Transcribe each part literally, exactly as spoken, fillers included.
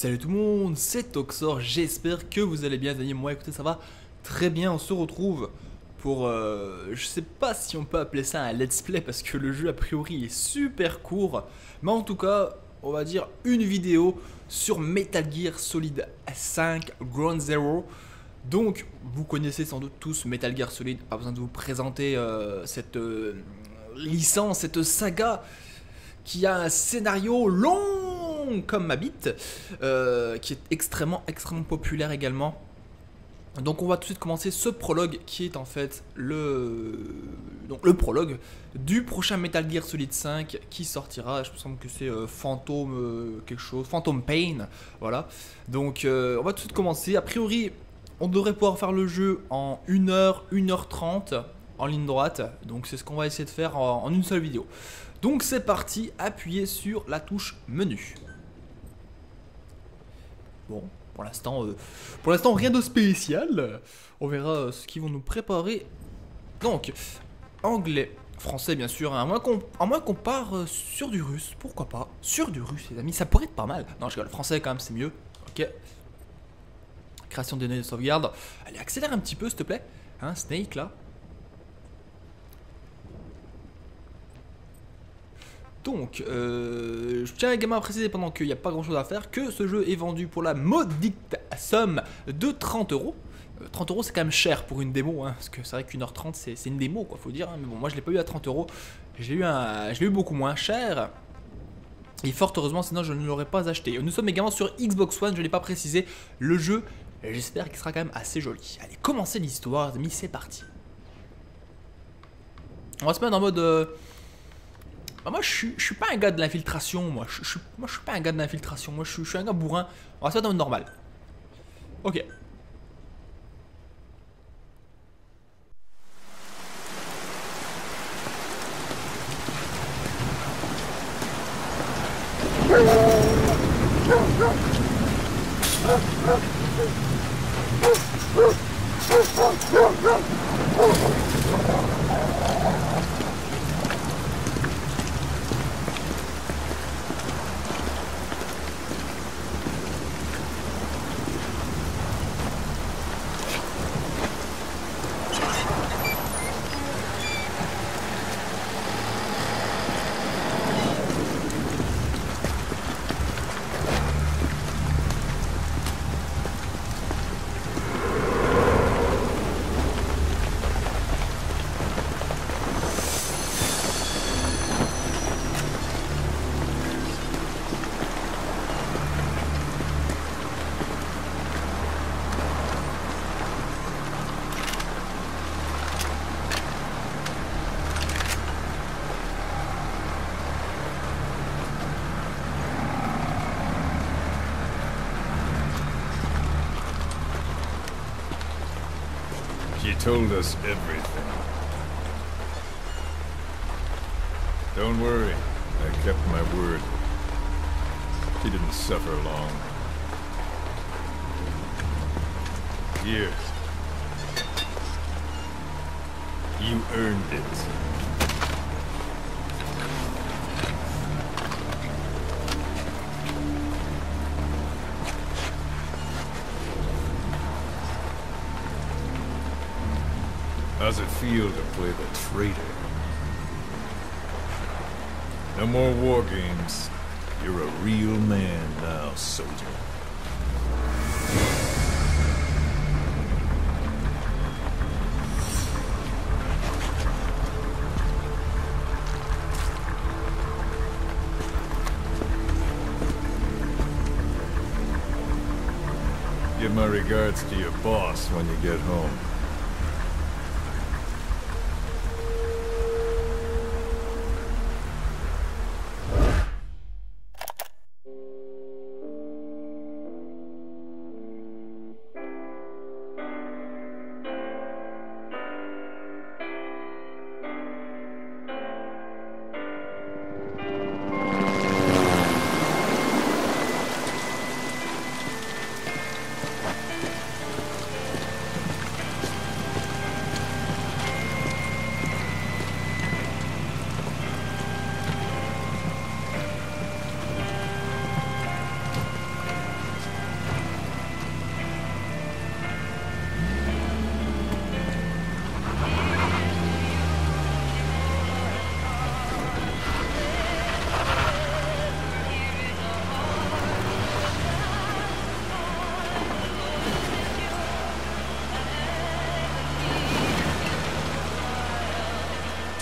Salut tout le monde, c'est Toxor, j'espère que vous allez bien, les amis. Moi écoutez, ça va très bien. On se retrouve pour, euh, je sais pas si on peut appeler ça un let's play parce que le jeu a priori est super court, mais en tout cas on va dire une vidéo sur Metal Gear Solid cinq Ground Zero. Donc vous connaissez sans doute tous Metal Gear Solid, pas besoin de vous présenter euh, cette euh, licence, cette saga qui a un scénario long comme ma bite, euh, qui est extrêmement extrêmement populaire également. Donc on va tout de suite commencer ce prologue qui est en fait le, donc le prologue du prochain Metal Gear Solid cinq qui sortira. Je me semble que c'est euh, Phantom euh, quelque chose, Phantom Pain, voilà. Donc euh, on va tout de suite commencer. A priori on devrait pouvoir faire le jeu en une heure, une heure trente en ligne droite. Donc c'est ce qu'on va essayer de faire en, en une seule vidéo. Donc c'est parti, appuyez sur la touche menu. Bon, pour l'instant, euh, pour l'instant rien de spécial. On verra euh, ce qu'ils vont nous préparer. Donc, anglais, français bien sûr, hein, à moins qu'on à moins qu'on part euh, sur du russe, pourquoi pas. Sur du russe les amis, ça pourrait être pas mal. Non je rigole, français quand même c'est mieux. Ok. Création des données de sauvegarde. Allez, accélère un petit peu s'il te plaît. Hein, Snake là. Donc, euh, je tiens également à préciser pendant qu'il n'y a pas grand chose à faire que ce jeu est vendu pour la modique somme de trente euros. trente euros c'est quand même cher pour une démo, hein, parce que c'est vrai qu'une heure trente c'est une démo quoi, faut dire. Hein, mais bon, moi je l'ai pas eu à trente euros, je l'ai eu, un, je l'ai eu beaucoup moins cher. Et fort heureusement, sinon je ne l'aurais pas acheté. Nous sommes également sur Xbox One, je ne l'ai pas précisé. Le jeu, j'espère qu'il sera quand même assez joli. Allez, commencez l'histoire, les amis, c'est parti. On va se mettre en mode... Euh, Bah moi je suis, je suis pas un gars de l'infiltration, moi. Je, je, moi je suis pas un gars de l'infiltration, moi je, je suis un gars bourrin. On va se mettre en mode normal. Ok. She told us everything. Don't worry, I kept my word. She didn't suffer long. Here. You earned it. How's it feel to play the traitor? No more war games. You're a real man now, soldier. Give my regards to your boss when you get home.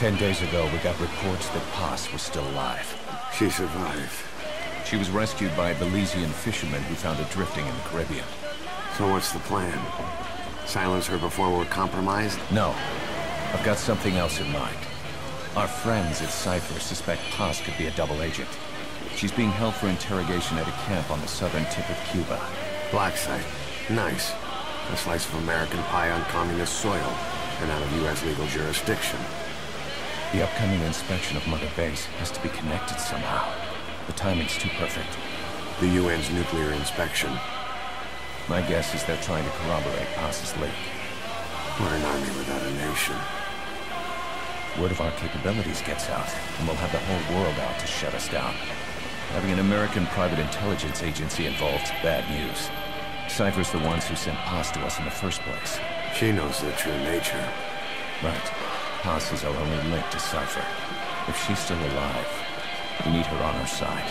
Ten days ago, we got reports that Paz was still alive. She survived. She was rescued by a Belizean fisherman who found her drifting in the Caribbean. So what's the plan? Silence her before we're compromised? No. I've got something else in mind. Our friends at Cypher suspect Paz could be a double agent. She's being held for interrogation at a camp on the southern tip of Cuba. Black site. Nice. A slice of American pie on communist soil, and out of U S legal jurisdiction. The upcoming inspection of Mother Base has to be connected somehow. The timing's too perfect. The U N's nuclear inspection. My guess is they're trying to corroborate Paz's leak. We're an army without a nation. Word of our capabilities gets out, and we'll have the whole world out to shut us down. Having an American private intelligence agency involved, bad news. Cypher's the ones who sent Paz to us in the first place. She knows the true nature. Right. Paz is our only link to Cypher. If she's still alive, we need her on our side.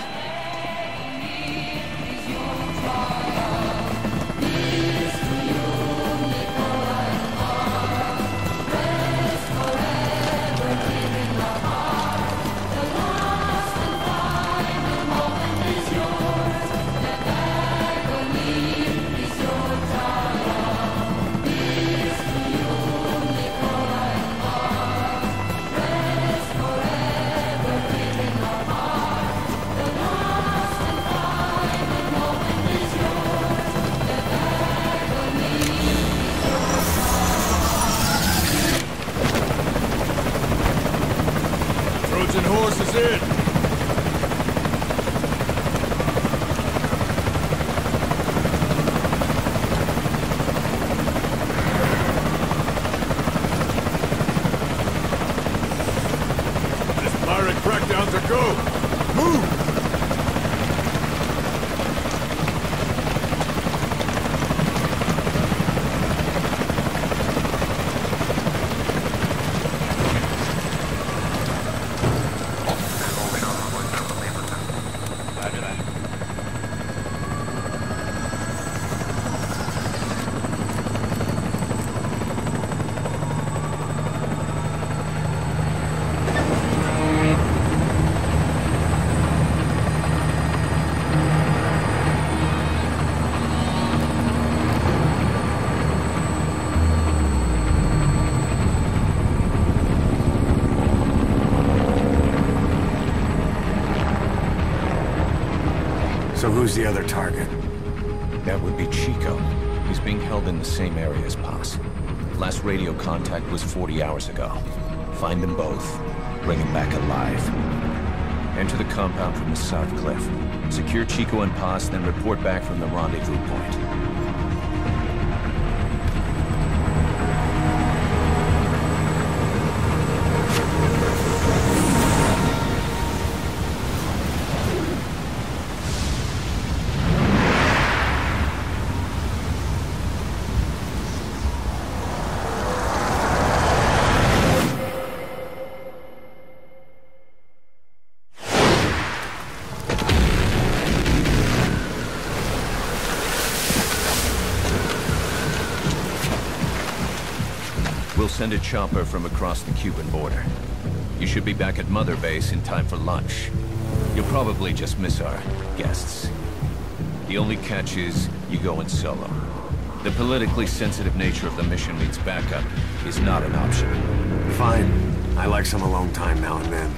Trojan horse is in! This pirate crackdown's a go! Move! So who's the other target? That would be Chico. He's being held in the same area as Paz. Last radio contact was forty hours ago. Find them both. Bring them back alive. Enter the compound from the south cliff. Secure Chico and Paz, then report back from the rendezvous point. We'll send a chopper from across the Cuban border. You should be back at Mother Base in time for lunch. You'll probably just miss our guests. The only catch is you go in solo. The politically sensitive nature of the mission means backup is not an option. Fine. I like some alone time now and then.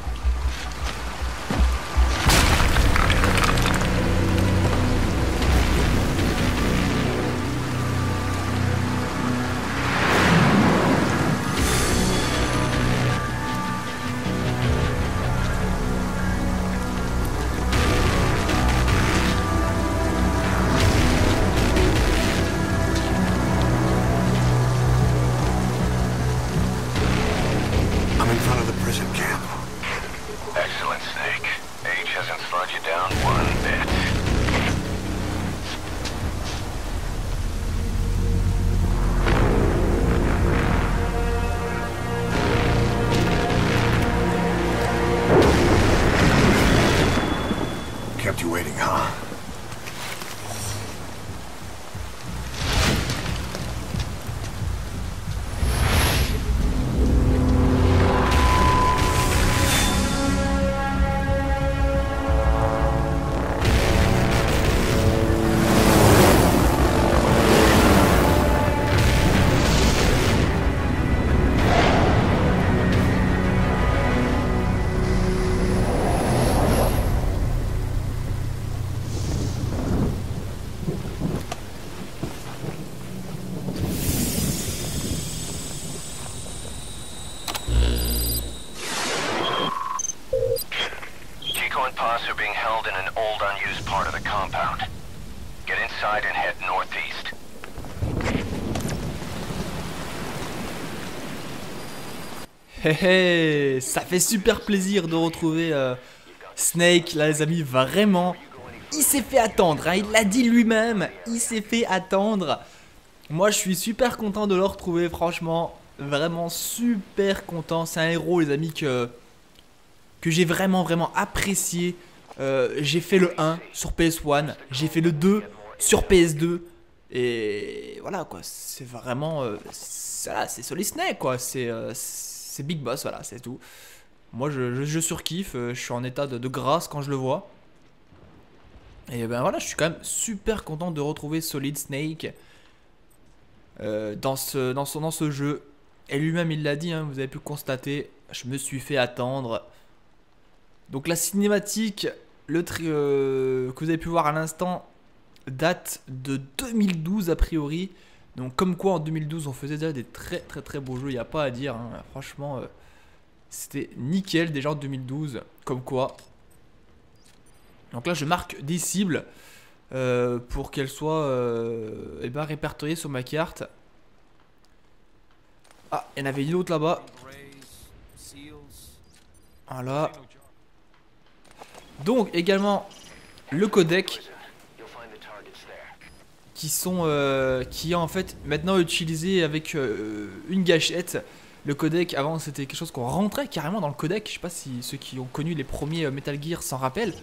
I'm in front of the prison camp. old unused part of the compound. Get inside and head northeast. Hé hé, ça fait super plaisir de retrouver euh, Snake, là les amis, vraiment. Il s'est fait attendre, hein, il l'a dit lui-même, il s'est fait attendre. Moi je suis super content de le retrouver, franchement, vraiment super content. C'est un héros les amis que, que j'ai vraiment vraiment apprécié. euh, J'ai fait le un sur P S un, j'ai fait le deux sur P S deux. Et voilà quoi, c'est vraiment, euh, c'est Solid Snake quoi, c'est... Euh, c'est Big Boss, voilà, c'est tout. Moi, je, je, je surkiffe, euh, je suis en état de, de grâce quand je le vois. Et ben voilà, je suis quand même super content de retrouver Solid Snake euh, dans, ce, dans, ce, dans ce jeu. Et lui-même, il l'a dit, hein, vous avez pu constater, je me suis fait attendre. Donc la cinématique, le tri euh, que vous avez pu voir à l'instant, date de deux mille douze a priori. Donc comme quoi en deux mille douze on faisait déjà des très très très beaux jeux, il n'y a pas à dire, hein. Franchement euh, c'était nickel déjà en deux mille douze, comme quoi. Donc là je marque des cibles euh, pour qu'elles soient euh, eh ben, répertoriées sur ma carte. Ah, il y en avait une autre là-bas. Voilà. Donc également le codec. Qui sont euh, qui est en fait maintenant utilisé avec euh, une gâchette. Le codec avant c'était quelque chose qu'on rentrait carrément dans le codec. Je sais pas si ceux qui ont connu les premiers euh, Metal Gear s'en rappellent.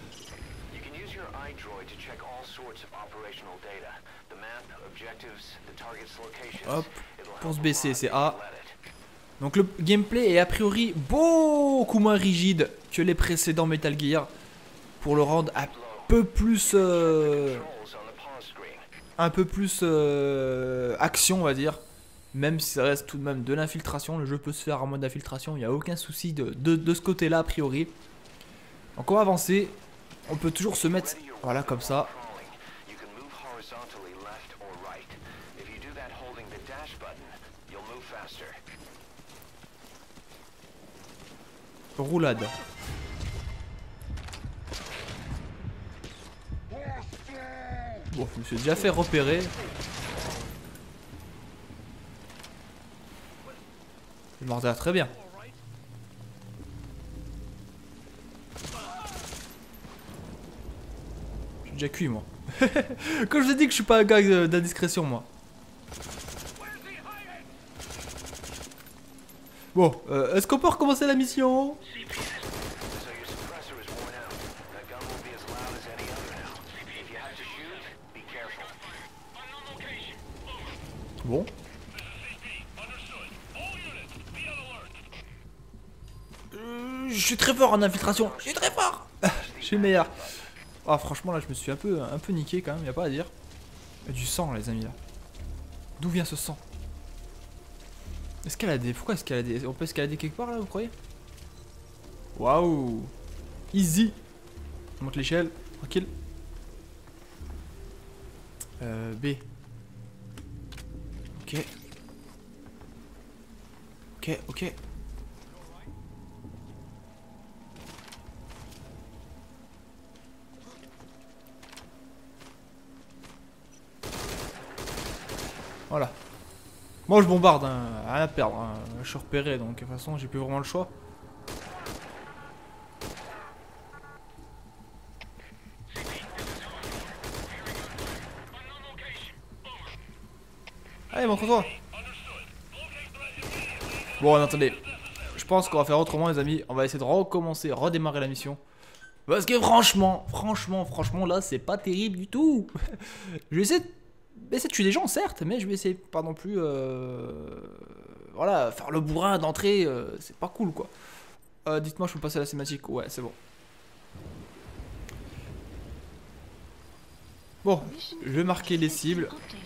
Hop, pour se baisser c'est A. Donc le gameplay est a priori beaucoup moins rigide que les précédents Metal Gear, pour le rendre un peu plus euh, un peu plus euh, action on va dire. Même si ça reste tout de même de l'infiltration, le jeu peut se faire en mode infiltration, il n'y a aucun souci de, de, de ce côté là a priori. Donc on va avancer, on peut toujours se mettre voilà comme ça. Roulade. Bon, je me suis déjà fait repérer. Je m'en regarde très bien. Je suis déjà cuit moi. Comme je vous ai dit que je suis pas un gars d'indiscrétion moi. Bon, euh, est-ce qu'on peut recommencer la mission? Bon. Euh, je suis très fort en infiltration. Je suis très fort. Je suis le meilleur. Ah, franchement, là, je me suis un peu, un peu niqué quand même. Y a pas à dire. Il y a du sang, les amis, là. D'où vient ce sang? Escalader. Pourquoi escalader? On peut escalader quelque part, là, vous croyez? Waouh. Easy. On monte l'échelle. Tranquille. Euh, B. Ok. Ok, ok. Voilà. Moi je bombarde, hein. Rien à perdre. Hein. Je suis repéré donc de toute façon j'ai plus vraiment le choix. Allez, montre-toi. Bon, attendez. Je pense qu'on va faire autrement, les amis. On va essayer de recommencer, redémarrer la mission. Parce que franchement, franchement, franchement, là, c'est pas terrible du tout. Je vais essayer de... essayer de tuer des gens, certes, mais je vais essayer pas non plus... Euh... Voilà, faire le bourrin d'entrée, euh, c'est pas cool, quoi. Euh, Dites-moi, je peux passer à la cinématique. Ouais, c'est bon. Bon, je vais marquer les cibles.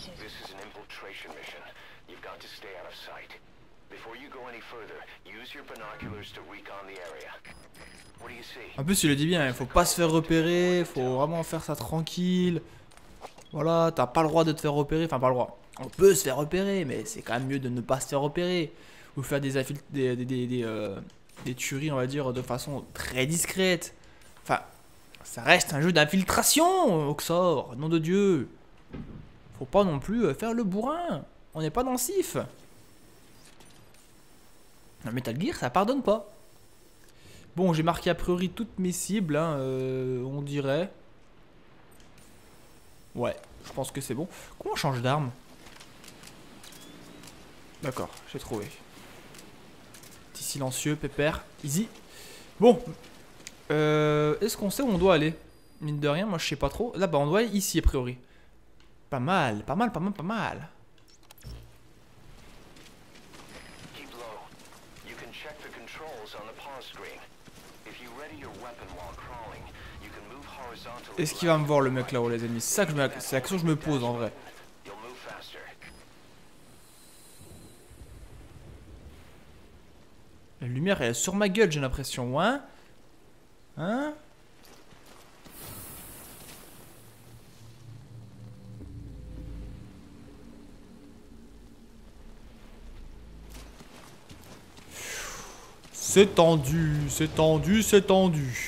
En plus il le dit bien, il faut pas se faire repérer, faut vraiment faire ça tranquille. Voilà, t'as pas le droit de te faire repérer, enfin pas le droit. On peut se faire repérer, mais c'est quand même mieux de ne pas se faire repérer. Ou faire des, des, des, des, des, euh, des tueries, on va dire, de façon très discrète. Enfin, Ça reste un jeu d'infiltration, Oxor, nom de Dieu. Faut pas non plus faire le bourrin. On n'est pas dans le sif. Le Metal Gear, ça pardonne pas. Bon, j'ai marqué a priori toutes mes cibles, hein, euh, on dirait. Ouais, je pense que c'est bon. Comment on change d'arme? D'accord, j'ai trouvé. Petit silencieux, pépère, easy. Bon, euh, est-ce qu'on sait où on doit aller? Mine de rien, moi je sais pas trop. Là-bas, on doit aller ici a priori. Pas mal, pas mal, pas mal, pas mal. Est-ce qu'il va me voir le mec là-haut, les ennemis? C'est ça que je me... c'est la question que je me pose en vrai. La lumière elle est sur ma gueule, j'ai l'impression, hein? Hein? C'est tendu, c'est tendu, c'est tendu.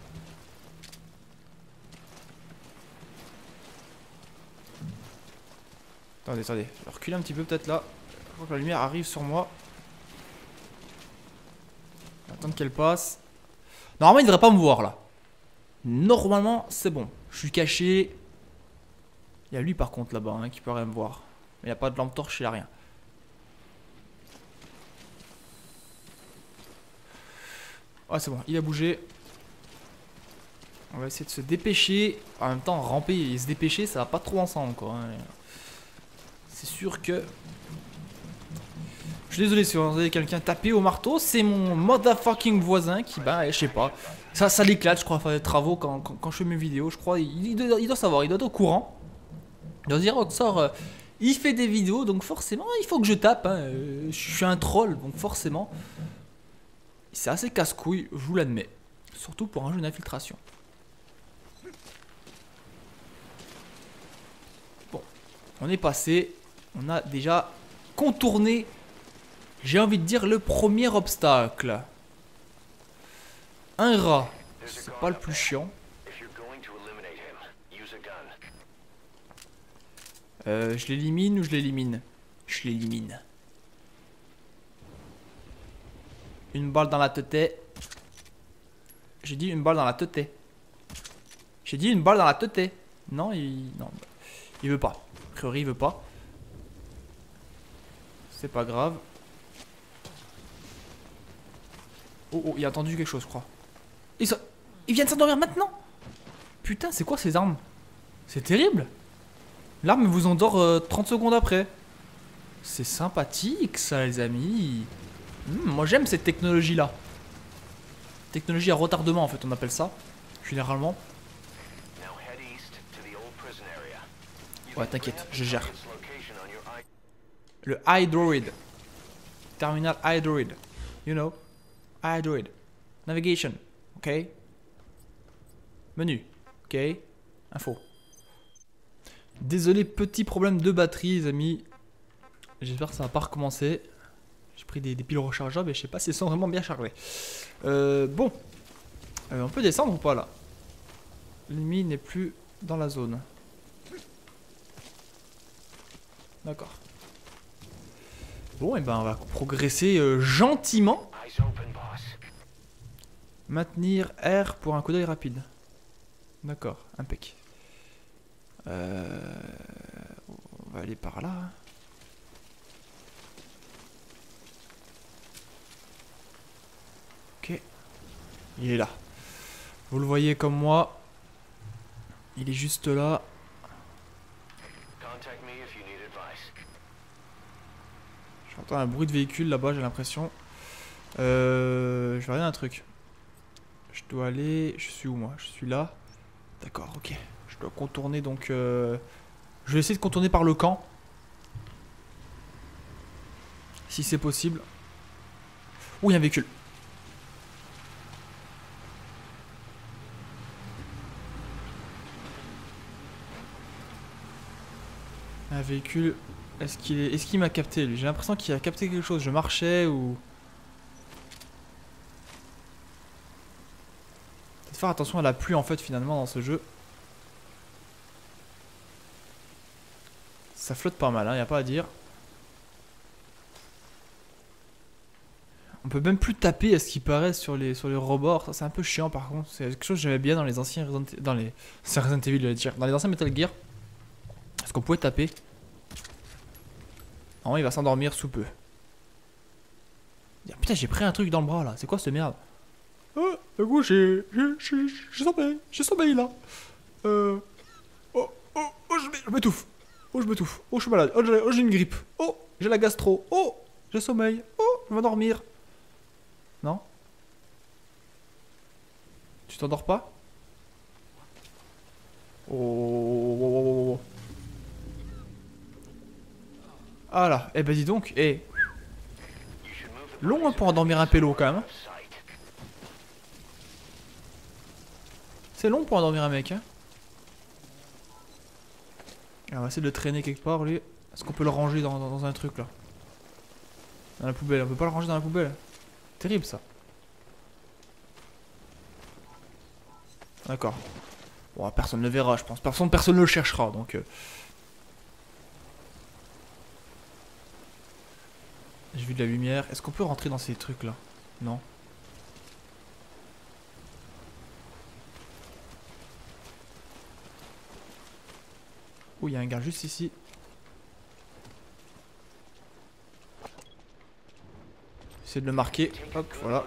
Attendez, attendez, je vais reculer un petit peu peut-être là. Je crois que la lumière arrive sur moi. Attendre qu'elle passe. Normalement, il devrait pas me voir là. Normalement, c'est bon. Je suis caché. Il y a lui par contre là-bas hein, qui peut rien me voir. Mais il n'y a pas de lampe torche, il n'y a rien. Ah, c'est bon, il a bougé. On va essayer de se dépêcher. En même temps, ramper et se dépêcher, ça va pas trop ensemble quoi. Hein. C'est sûr que... Je suis désolé si vous entendez quelqu'un taper au marteau, c'est mon motherfucking voisin qui, bah, je sais pas. Ça, ça l'éclate, je crois, faire des travaux quand, quand, quand je fais mes vidéos, je crois. Il, il, doit, il doit savoir, il doit être au courant. Il doit se dire, Oxor, euh, il fait des vidéos, donc forcément, il faut que je tape. Hein. Euh, je suis un troll, donc forcément. C'est assez casse-couille, je vous l'admets. Surtout pour un jeu d'infiltration. Bon, on est passé. On a déjà contourné, j'ai envie de dire, le premier obstacle. Un rat, c'est pas le plus chiant. Euh, je l'élimine ou je l'élimine? Je l'élimine. Une balle dans la tête. J'ai dit une balle dans la tête. J'ai dit une balle dans la tête. Non, il... non, il veut pas. A priori, il veut pas. C'est pas grave. Oh, oh, il a entendu quelque chose, je crois. Il, so... il vient de s'endormir maintenant. Putain, c'est quoi ces armes? C'est terrible. L'arme vous endort euh, trente secondes après. C'est sympathique, ça, les amis. Mmh, moi, j'aime cette technologie-là. Technologie à retardement, en fait, on appelle ça. Généralement. Ouais, t'inquiète, je gère. Le iDroid. Terminal iDroid. You know. iDroid. Navigation. Ok. Menu. Ok. Info. Désolé, petit problème de batterie, les amis. J'espère que ça va pas recommencer. J'ai pris des, des piles rechargeables et je sais pas si elles sont vraiment bien chargées. Euh, bon. Euh, on peut descendre ou pas là? L'ennemi n'est plus dans la zone. D'accord. Bon, et ben on va progresser euh, gentiment. Maintenir R pour un coup d'œil rapide. D'accord, impec. Euh, on va aller par là. Ok. Il est là. Vous le voyez comme moi. Il est juste là. J'entends un bruit de véhicule là-bas, j'ai l'impression. Euh, je vais regarder un truc. Je dois aller... Je suis où moi? Je suis là. D'accord, ok. Je dois contourner donc... Euh... Je vais essayer de contourner par le camp. Si c'est possible. Ouh, il y a un véhicule. Un véhicule... Est-ce qu'il est... Est-ce qu'il m'a capté lui? J'ai l'impression qu'il a capté quelque chose. Je marchais ou... faire attention à la pluie en fait finalement dans ce jeu. Ça flotte pas mal, hein, y a pas à dire. On peut même plus taper à ce qui paraît sur les, sur les rebords. Ça c'est un peu chiant par contre. C'est quelque chose que j'aimais bien dans les anciens Resident, dans les Resident Evil, je vais dire. Dans les anciens Metal Gear. Parce qu'on pouvait taper. Non, il va s'endormir sous peu. Putain, j'ai pris un truc dans le bras là. C'est quoi cette merde? Oh, du coup, j'ai. J'ai sommeil. J'ai sommeil là. Euh. Oh, oh, oh, je m'étouffe. Oh, je m'étouffe. Oh, je suis malade. Oh, j'ai oh, une grippe. Oh, j'ai la gastro. Oh, j'ai sommeil. Oh, je vais m'endormir. Non? Tu t'endors pas? Oh, oh, oh, oh, oh. Ah là, eh ben dis donc, eh. Long hein, pour endormir un pélo quand même. C'est long pour endormir un mec. Hein. Alors, on va essayer de le traîner quelque part lui. Est-ce qu'on peut le ranger dans, dans, dans un truc là? Dans la poubelle, on peut pas le ranger dans la poubelle. Terrible ça. D'accord. Bon, personne ne le verra je pense. Personne, personne ne le cherchera donc... Euh... J'ai vu de la lumière. Est-ce qu'on peut rentrer dans ces trucs là? Non. Oh, il y a un gars juste ici. Essayez de le marquer. Hop, voilà.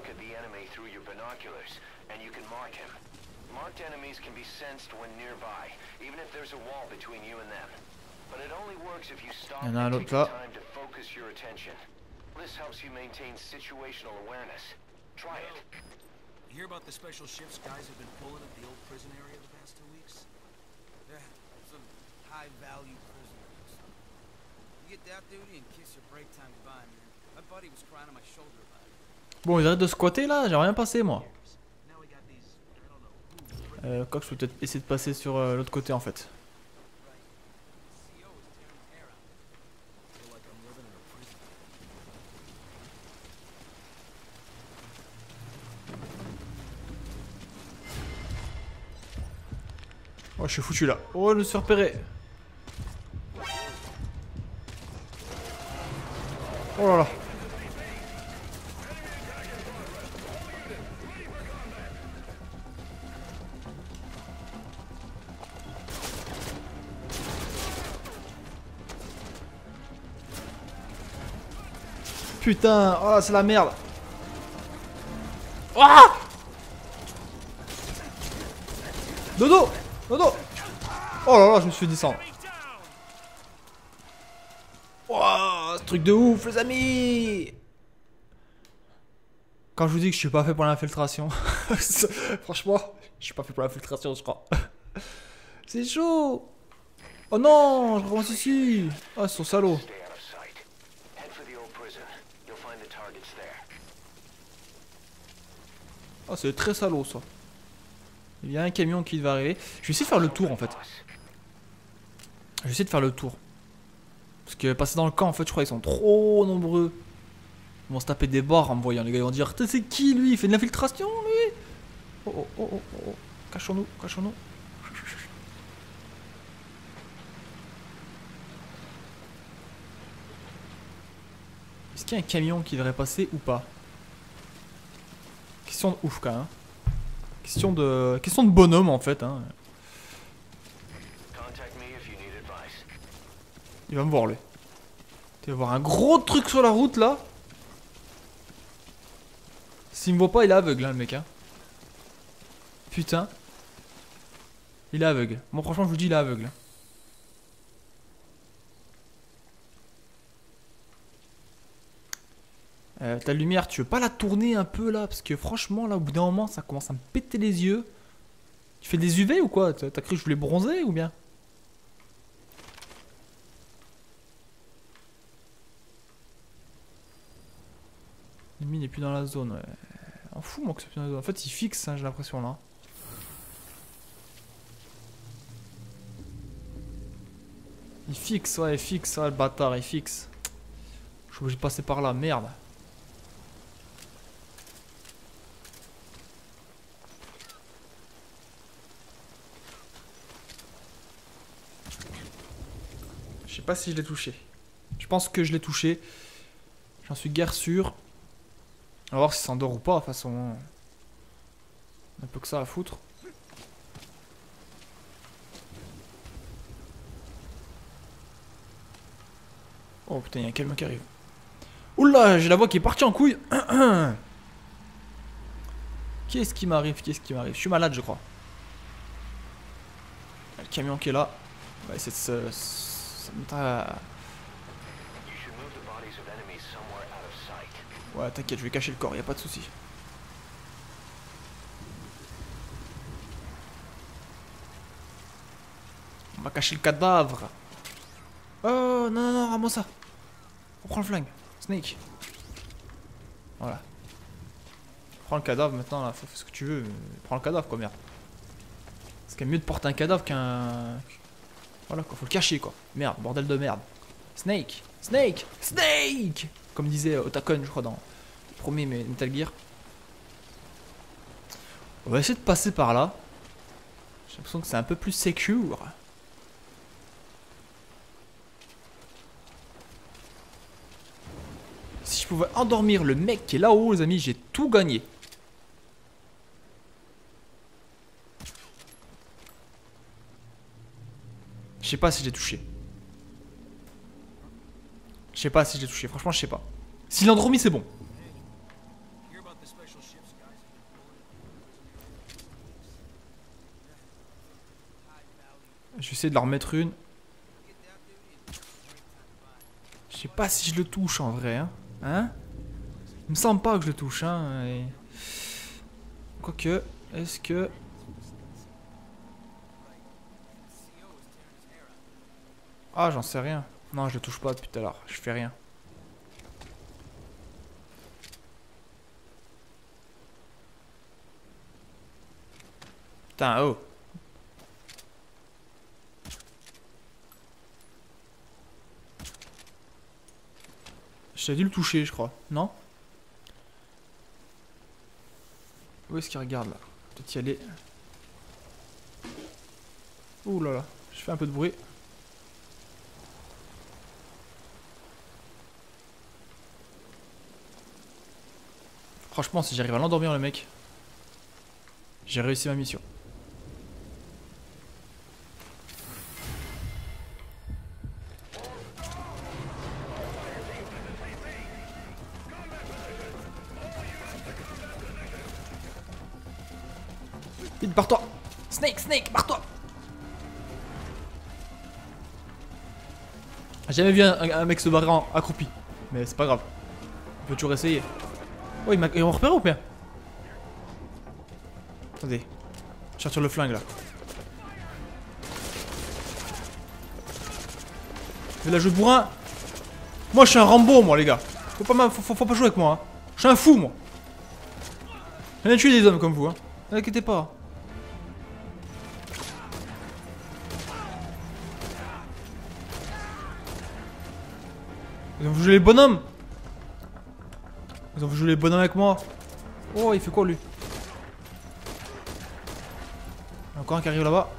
Il y en a un autre là. This helps you maintain situational awareness. Try it. You hear about the special shifts guys have been pulling at the old prison area the past two weeks? Yeah, some high-value prisoners. You get that duty and kiss your break time goodbye, man. My buddy was crying on my shoulder about it. Bon, ils arrêtent de squatter là, j'ai rien passé moi. Euh, quoi que je peux peut-être essayer de passer sur euh, l'autre côté en fait. Oh, je suis foutu là. Oh, je me suis repéré. Oh là là. Putain, oh c'est la merde. Ah! Dodo! Dodo! Oh là là, je me suis fait descendre. Oh, ce truc de ouf, les amis! Quand je vous dis que je suis pas fait pour l'infiltration, franchement, je suis pas fait pour l'infiltration, je crois. C'est chaud! Oh non, je recommence ici! Oh, ils sont salauds. Oh, c'est très salaud ça. Il y a un camion qui va arriver. Je vais essayer de faire le tour en fait. Je vais essayer de faire le tour. Parce que passer dans le camp en fait je crois qu'ils sont trop nombreux. Ils vont se taper des barres en me voyant. Les gars ils vont dire c'est qui lui? Il fait de l'infiltration lui? Oh oh oh oh oh. Cachons-nous, cachons-nous. Est-ce qu'il y a un camion qui devrait passer ou pas? Question de ouf quand même. Question de, question de bonhomme en fait. Hein. Il va me voir lui. Il va voir un gros truc sur la route là. S'il me voit pas, il est aveugle hein, le mec. Hein. Putain. Il est aveugle. Bon franchement je vous dis il est aveugle. Euh, ta lumière, tu veux pas la tourner un peu là? Parce que franchement là au bout d'un moment ça commence à me péter les yeux. Tu fais des U V ou quoi? T'as cru que je voulais bronzer ou bien? L'ennemi n'est plus dans la zone, ouais. En fou moi que c'est plus dans la zone. En fait il fixe hein, j'ai l'impression là. Il fixe, ouais il fixe, ouais le bâtard il fixe. Je suis obligé de passer par là, merde. pas si je l'ai touché. Je pense que je l'ai touché. J'en suis guère sûr. On va voir si ça s'endort ou pas. De toute façon, on a peu que ça à foutre. Oh putain, il y a quelqu'un qui arrive. Oula, j'ai la voix qui est partie en couille. Qu'est-ce qui m'arrive? Qu'est-ce qui m'arrive? Je suis malade, je crois. Le camion qui est là. On va essayer de se, se mettre à... Ouais, t'inquiète, je vais cacher le corps, y a pas de souci. On va cacher le cadavre. Oh non, non, non, ramasse ça. On prend le flingue. Snake. Voilà. Prends le cadavre maintenant, là, fais ce que tu veux. Prends le cadavre, quoi, merde. C'est quand même mieux de porter un cadavre qu'un... Voilà, quoi, faut le cacher, quoi. Merde, bordel de merde. Snake. Snake. Snake. Comme disait Otakon, je crois, dans le premier Metal Gear. On va essayer de passer par là. J'ai l'impression que c'est un peu plus secure. Si je pouvais endormir le mec qui est là-haut, les amis, j'ai tout gagné. Je sais pas si j'ai touché. Je sais pas si j'ai touché, franchement je sais pas. S'il est endormi c'est bon. Je vais essayer de leur mettre une. Je sais pas si je le touche en vrai. Hein, hein, il me semble pas que je le touche. Hein, et... Quoique, est-ce que... Ah, j'en sais rien. Non, je le touche pas depuis tout à l'heure. Je fais rien. Putain, oh. J'ai dû le toucher, je crois. Non? Où est-ce qu'il regarde là? Peut-être y aller. Ouh là là. Je fais un peu de bruit. Franchement, si j'arrive à l'endormir le mec, j'ai réussi ma mission. Vite, barre-toi! Snake, Snake, barre-toi! J'ai jamais vu un, un mec se barrer en accroupi, mais c'est pas grave. On peut toujours essayer. Oh, il m'a repéré ou pas? Attendez. Je tire sur le flingue là. Mais là, je bourrin. Moi, je suis un Rambo, moi, les gars. Faut pas, faut, faut, faut pas jouer avec moi. Hein. Je suis un fou, moi. J'en ai tué des hommes comme vous. Hein. Ne vous inquiétez pas. Ils ont joué les bonhommes. Ils ont joué les bonhommes avec moi. Oh, il fait quoi lui? Il y a encore un qui arrive là-bas.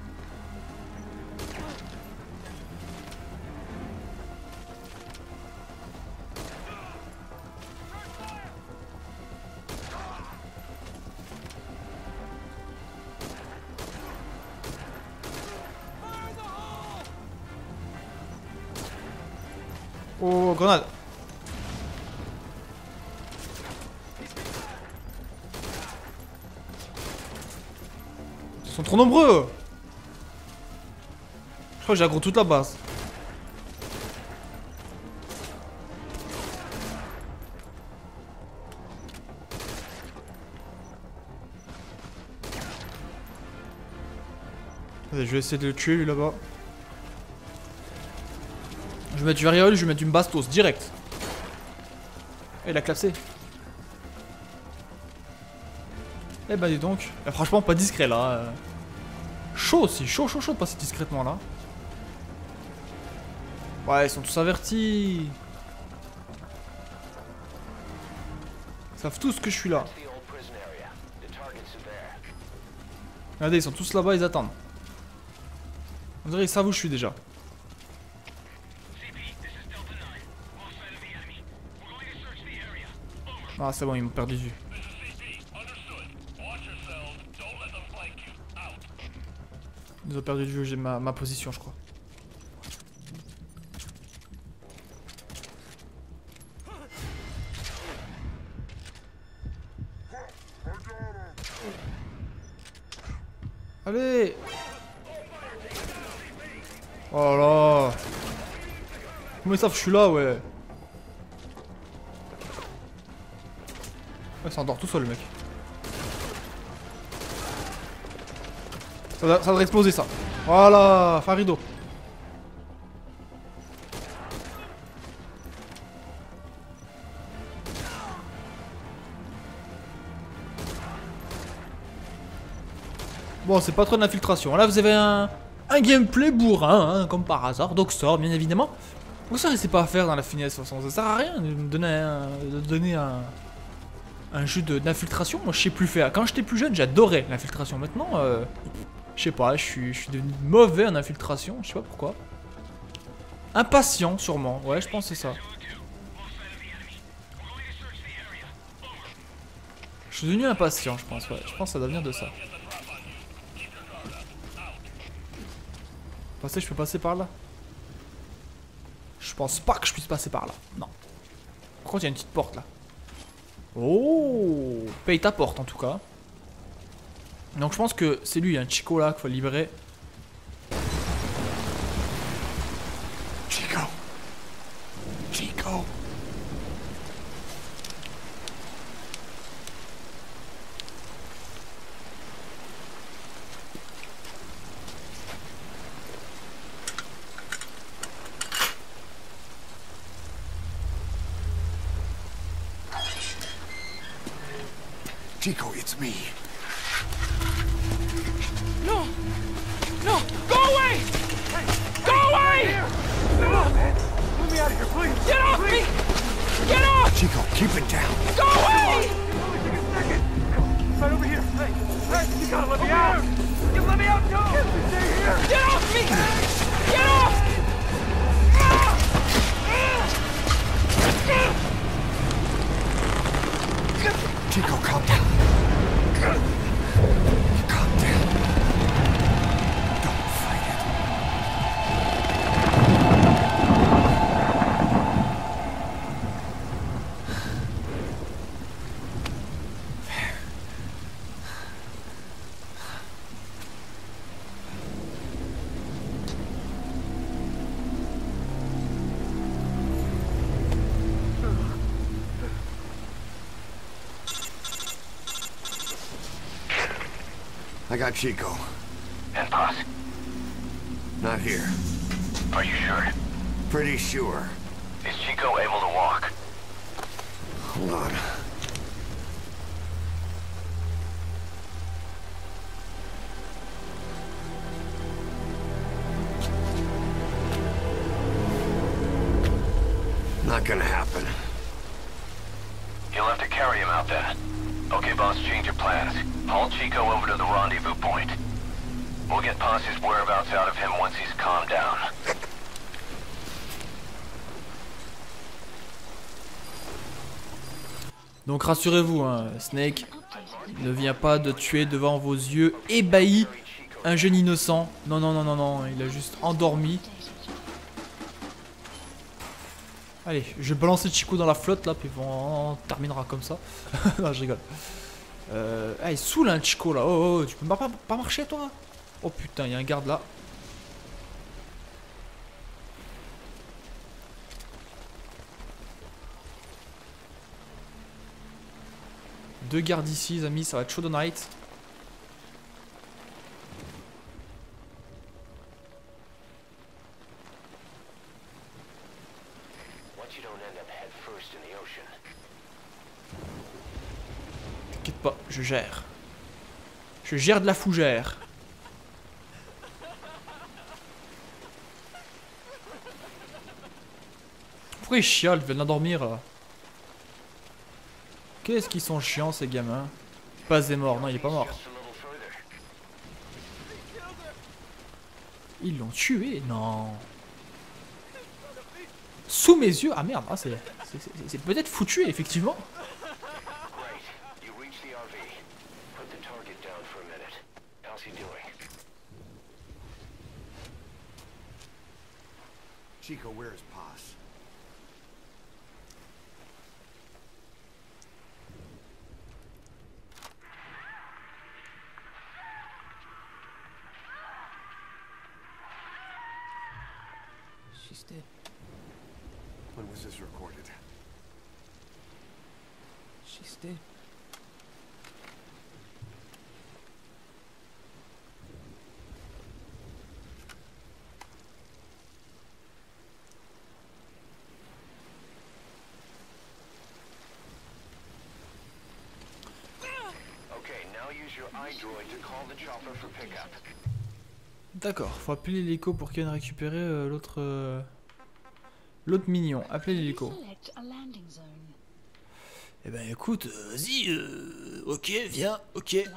Oh, grenade. Ils sont trop nombreux. Je crois que j'ai aggro toute la base. Allez, je vais essayer de le tuer lui là-bas. Je vais mettre du variole, je vais mettre une bastos direct. Et il a classé. Eh bah dis donc. Eh, franchement pas discret là. Chaud aussi, chaud chaud chaud de passer discrètement là. Ouais, ils sont tous avertis. Ils savent tous que je suis là. Regardez, ils sont tous là-bas, ils attendent. On dirait qu'ils savent où je suis déjà. Ah c'est bon, ils m'ont perdu de vue. Ils ont perdu de vue, j'ai ma, ma position je crois. Allez! Oh là! Comment ils savent que je suis là, ouais? Il s'endort tout seul, le mec. Ça, ça devrait exploser, ça. Voilà! Farido. Bon, c'est pas trop d'infiltration. Là, vous avez un, un gameplay bourrin, hein, comme par hasard. Docksor, bien évidemment. Docksor, il sait pas faire dans la finesse, de toute façon. Ça sert à rien de me donner un, de donner un, un jeu d'infiltration. Moi, je sais plus faire. Quand j'étais plus jeune, j'adorais l'infiltration. Maintenant, euh, je sais pas, je suis, je suis devenu mauvais en infiltration. Je sais pas pourquoi. Impatient, sûrement. Ouais, je pense que c'est ça. Je suis devenu impatient, je pense. Ouais, je pense que ça doit venir de ça. Passer, je peux passer par là? Je pense pas que je puisse passer par là. Non. Par contre, il y a une petite porte là. Oh! Paye ta porte en tout cas. Donc je pense que c'est lui, il y a un Chico là qu'il faut libérer. Chico. Chico. Chico, it's me. No! No! Go away! Go away! No, man. Let me out of here, please. Get off me! Get off! Chico, keep it down. Go away! Only take a second. Right over here. Hey, hey, you gotta let me out. You let me out too. Stay here. Get off me! Get off! Chico, calm down. Calm down. Don't fight it. I got Chico. And Paz? Not here. Are you sure? Pretty sure. Is Chico able to walk? Hold on. Not gonna happen. You'll have to carry him out then. Okay, boss, change your plans. Haul Chico over to the rendezvous point. We'll get Paz's whereabouts out of him once he's calmed down. Donc rassurez-vous, hein, Snake ne vient pas de tuer devant vos yeux ébahis un jeune innocent. Non, non, non, non, non, il a juste endormi. Allez, je vais balancer Chico dans la flotte là, puis on, on terminera comme ça. Non, je rigole. Euh, ah, il saoule un Chico là. Oh, oh, tu peux pas, pas, pas marcher toi? Oh putain, il y a un garde là. Deux gardes ici, les amis, ça va être chaud de night. T'inquiète pas, je gère. Je gère de la fougère. Pourquoi ils chialent? Ils viennent d'endormir là. Qu'est-ce qu'ils sont chiants ces gamins. Paz est mort, non il est pas mort. Ils l'ont tué, non. Sous mes yeux, ah merde, ah, c'est peut-être foutu effectivement. Chico, where is Paz? She's dead. When was this recorded? She's dead. Okay, now use your iDroid to call the chopper for pickup. D'accord, faut appeler l'hélico pour qu'il vienne récupérer euh, l'autre euh, l'autre mignon. Appelez l'hélico. Eh ben écoute, euh, vas-y, euh, ok, viens, ok. Et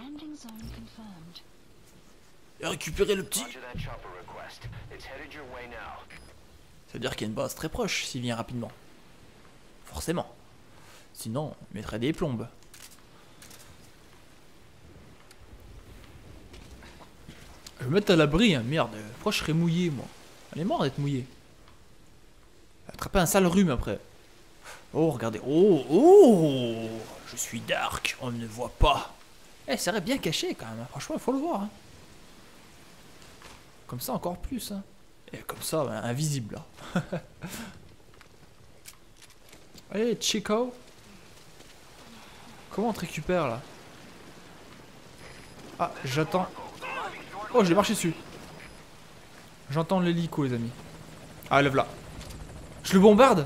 récupérer le petit. Roger that chopper request. It's headed your way now. Ça veut dire qu'il y a une base très proche s'il vient rapidement. Forcément. Sinon, on mettrait des plombes. Je vais me mettre à l'abri, hein. Merde. Pourquoi je serais mouillé, moi? Elle est morte d'être mouillée. Attraper un sale rhume après. Oh, regardez. Oh, oh! Je suis dark. On ne voit pas. Eh, ça serait bien caché quand même. Franchement, il faut le voir. Hein. Comme ça, encore plus. Hein. Et comme ça, ben, invisible. Là. Allez, Chico. Comment on te récupère là? Ah, j'attends. Oh, je l'ai marché dessus. J'entends l'hélico, les amis. Ah, lève là. Je le bombarde.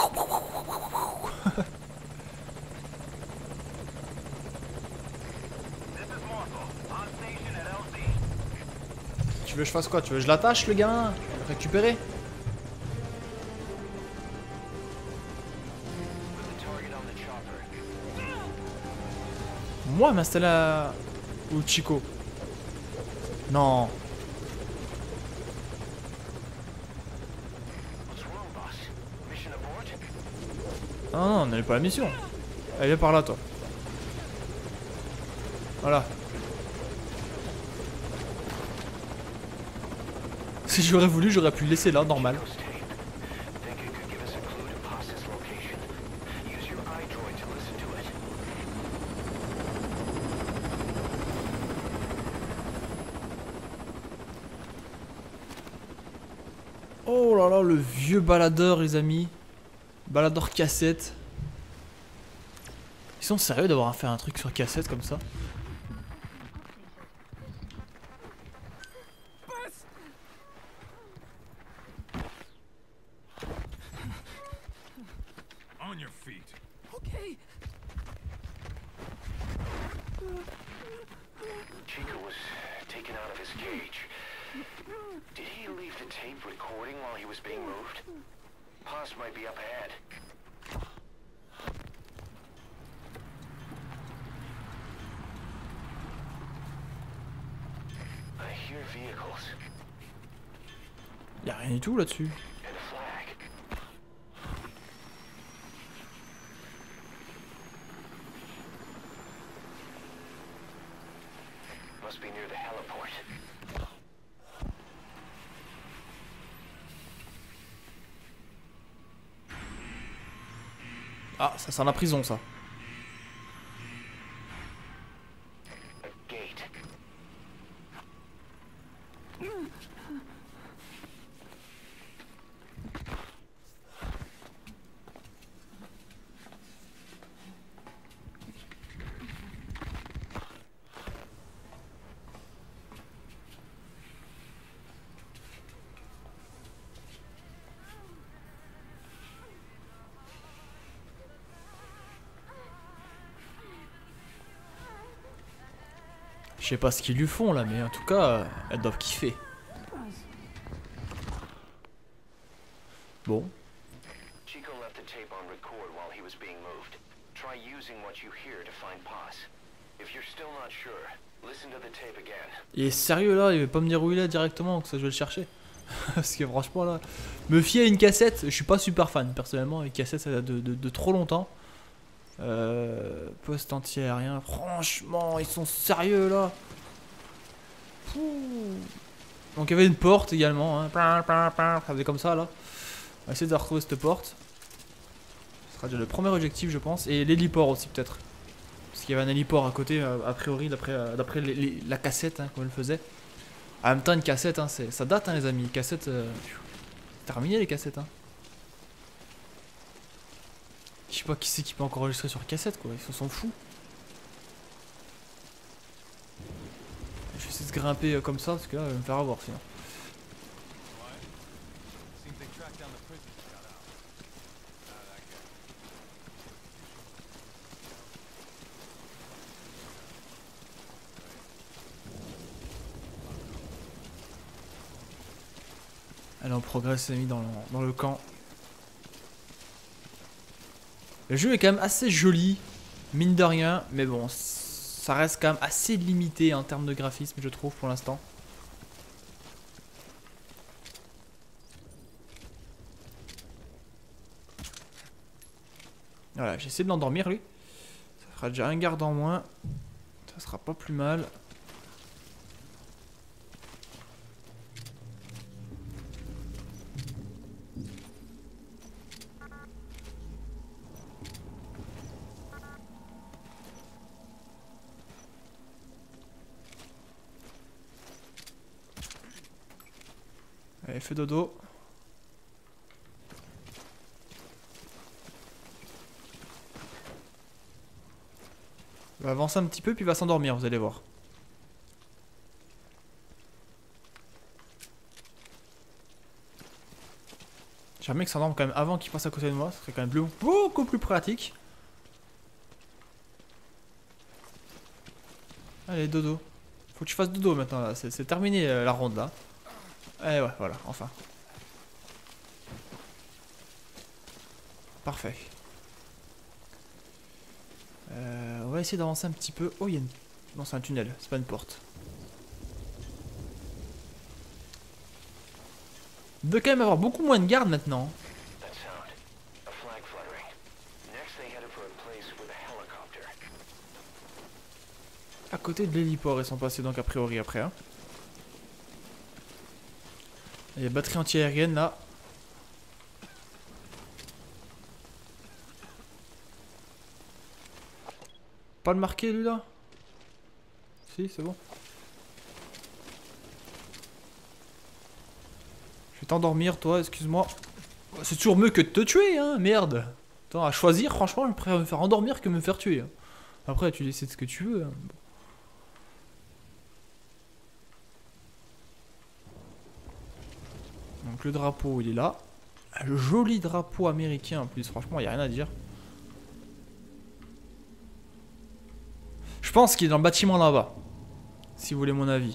Tu veux que je fasse quoi? Tu veux que je l'attache, le gamin? Récupérer? Moi, m'installer à... Ou Chico? Non. Non, non, on n'allait pas à la mission. Allez, viens par là, toi. Voilà. Si j'aurais voulu, j'aurais pu le laisser là, normal. Oh là là, le vieux baladeur, les amis. Baladeur cassette. Ils sont sérieux d'avoir fait un truc sur cassette comme ça? On your feet. Okay. Chico was taken out of his cage. Did he leave the tape recording while he was being moved? Paz might be up ahead. I hear vehicles Y'a rien du tout là-dessus. and a flag. Must be near the heliport. Ah, ça sent la prison, ça. A gate. Je sais pas ce qu'ils lui font là, mais en tout cas, elles doivent kiffer. Bon. Chico left the tape on record while he was being moved. Try using what you hear to find Paz. If you're still not sure, listen to the tape again. Il est sérieux là, il veut pas me dire où il est directement, que ça je vais le chercher. Parce que franchement là, me fier à une cassette, je suis pas super fan personnellement, une cassette ça date de, de, de trop longtemps. Euh, poste anti-aérien, franchement, ils sont sérieux là. Pouh. Donc il y avait une porte également, hein. Ça faisait comme ça là. va essayer de retrouver cette porte. Ce sera déjà le premier objectif, je pense. Et l'héliport aussi, peut-être. Parce qu'il y avait un héliport à côté, a priori, d'après euh, d'après la cassette, hein, comme elle faisait. En même temps, une cassette, hein, ça date, hein, les amis. Cassette. Euh, terminé les cassettes, hein. Je sais pas qui c'est qui peut encore enregistrer sur cassette, quoi. Ils se sont fous. Je vais essayer de grimper euh, comme ça, parce que là, il va me faire avoir sinon. Allez, on progresse, les amis, dans le, dans le camp. Le jeu est quand même assez joli, mine de rien, mais bon, ça reste quand même assez limité en termes de graphisme, je trouve, pour l'instant. Voilà, j'essaie de l'endormir, lui. Ça fera déjà un garde en moins. Ça sera pas plus mal. Allez, fais dodo. Il va avancer un petit peu puis il va s'endormir, vous allez voir. J'aimerais que ça s'endorme quand même avant qu'il passe à côté de moi, ce serait quand même plus, beaucoup plus pratique. Allez, dodo. Faut que tu fasses dodo maintenant là, c'est terminé euh, la ronde là. Eh ouais, voilà, enfin. Parfait. Euh, on va essayer d'avancer un petit peu. Oh, il y a une... Non, c'est un tunnel, c'est pas une porte. Il doit quand même avoir beaucoup moins de gardes maintenant. À côté de l'héliport, ils sont passés donc a priori après. Hein. Il y a batterie anti-aérienne là. Pas le marquer lui là? Si, c'est bon. Je vais t'endormir toi, excuse-moi. C'est toujours mieux que de te tuer, hein, merde. Attends, à choisir, franchement, je préfère me faire endormir que me faire tuer. Après, tu décides ce que tu veux. Hein. Donc le drapeau il est là. Le joli drapeau américain en plus, franchement il n'y a rien à dire. Je pense qu'il est dans le bâtiment là-bas. Si vous voulez mon avis.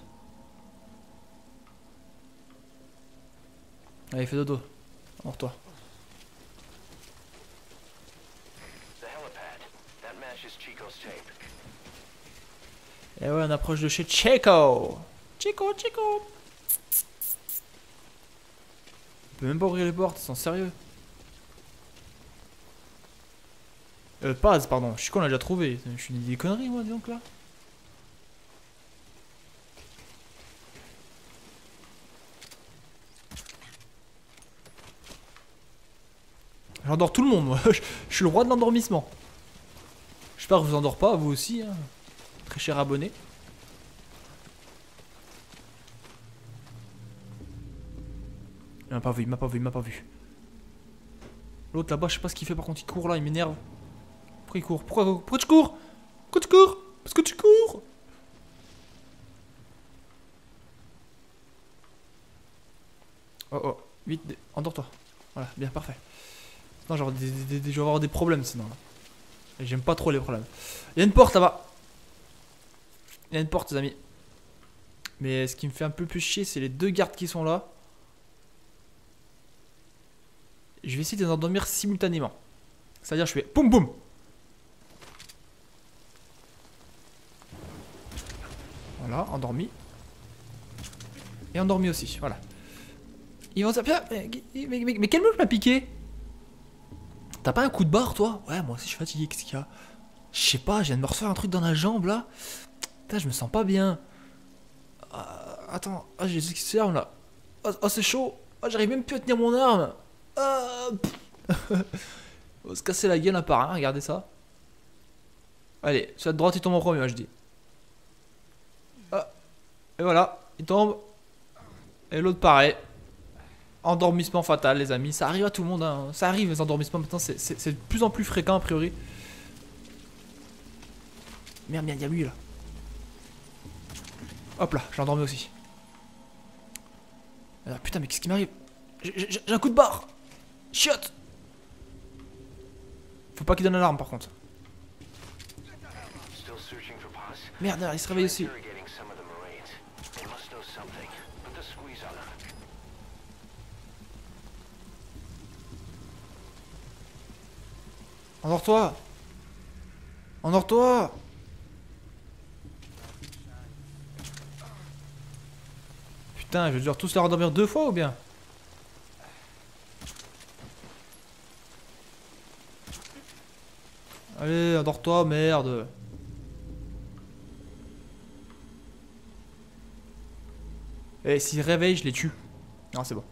Allez, fais dodo. Endors-toi. Et ouais, on approche de chez Chico. Chico, Chico. On peut même pas ouvrir les portes, ils sont sérieux. Euh, Paz, pardon. Je suis con, on l'a déjà trouvé. Je suis des conneries, moi, dis donc là. J'endors tout le monde, moi. Je suis le roi de l'endormissement. J'espère que vous endors pas, vous aussi, hein. Très cher abonné. Il m'a pas vu, il m'a pas vu, il m'a pas vu. L'autre là-bas, je sais pas ce qu'il fait, par contre, il court là, il m'énerve. Pourquoi il court? Pourquoi, pourquoi tu cours? Pourquoi tu cours? Parce que tu cours. Oh oh, vite, endors-toi. Voilà, bien, parfait. Sinon, genre, des, des, des, je vais avoir des problèmes sinon. Et j'aime pas trop les problèmes. Il y a une porte là-bas. Il y a une porte, les amis. Mais ce qui me fait un peu plus chier, c'est les deux gardes qui sont là. Je vais essayer de les endormir simultanément. C'est-à-dire, je fais boum boum. Voilà, endormi. Et endormi aussi, voilà. Ils vont se dire, mais, mais, mais, mais quel mouche m'a piqué? T'as pas un coup de barre, toi? Ouais, moi aussi je suis fatigué, qu'est-ce qu'il y a? Je sais pas, je viens de me refaire un truc dans la jambe là. Putain, je me sens pas bien. Euh, attends, ah, j'ai les externes là. Oh, oh c'est chaud. Oh, j'arrive même plus à tenir mon arme. Ah, Hop. On va se casser la gueule un par un, regardez ça. Allez, sur la droite il tombe en premier, je dis. Ah. Et voilà, il tombe. Et l'autre pareil. Endormissement fatal les amis, ça arrive à tout le monde, hein. Ça arrive les endormissements maintenant, c'est de plus en plus fréquent a priori. Merde, merde, il y a lui là. Hop là, j'ai endormi aussi. Ah, putain, mais qu'est-ce qui m'arrive? J'ai un coup de barre. Chiotte. Faut pas qu'il donne l'alarme par contre. Merde, il se réveille aussi. Endors-toi. Endors-toi. Putain, je vais devoir tous les rendormir deux fois ou bien? Allez, endors-toi, merde. Et s'ils réveillent, je les tue. Non, c'est bon.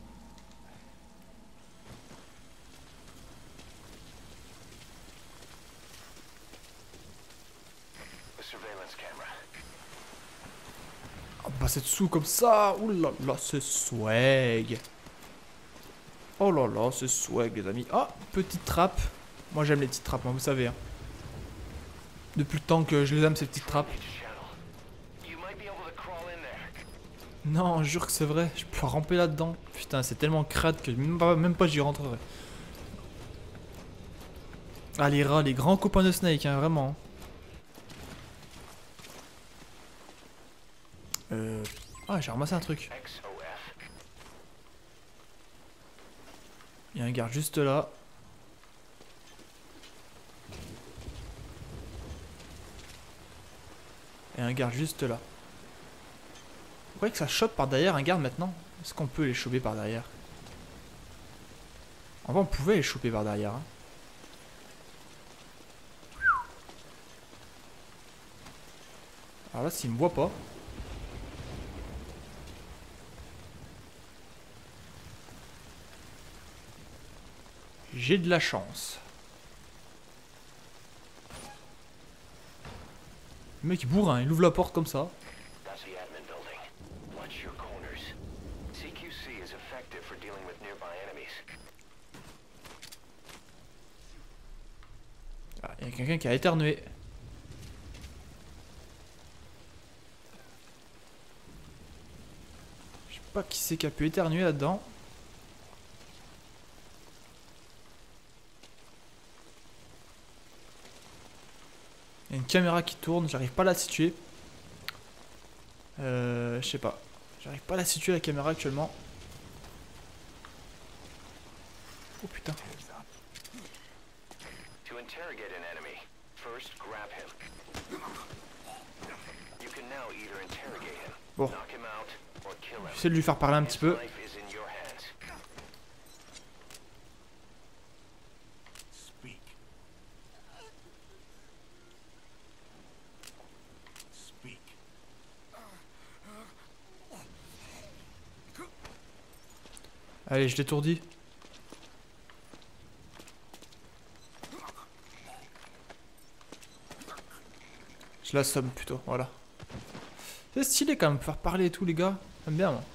On va passer dessous comme ça. Ouh là là, c'est swag. Oh là là, c'est swag, les amis. Ah, petite trappe. Moi, j'aime les petites trappes, hein, vous savez. Hein. Depuis le temps que je les aime, ces petites trappes. Non, je jure que c'est vrai. Je peux ramper là-dedans. Putain, c'est tellement crade que même pas, même pas j'y rentrerai. Ah, les rats, les grands copains de Snake, hein, vraiment. Euh... Ah, j'ai ramassé un truc. Il y a un garde juste là. Et un garde juste là. Vous voyez que ça chope par derrière un garde maintenant? Est-ce qu'on peut les choper par derrière? En vrai, on pouvait les choper par derrière. Hein. Alors là, s'il me voit pas. J'ai de la chance. Le mec il bourrin, il ouvre la porte comme ça. Ah, il y a quelqu'un qui a éternué. Je sais pas qui c'est qui a pu éternuer là-dedans. Il y a une caméra qui tourne, j'arrive pas à la situer. Euh, je sais pas. J'arrive pas à la situer la caméra actuellement. Oh putain. Bon. J'essaie de lui faire parler un petit peu. Allez, je l'étourdis. Je l'assomme plutôt, voilà. C'est stylé quand même, faire parler et tout les gars. J'aime bien moi.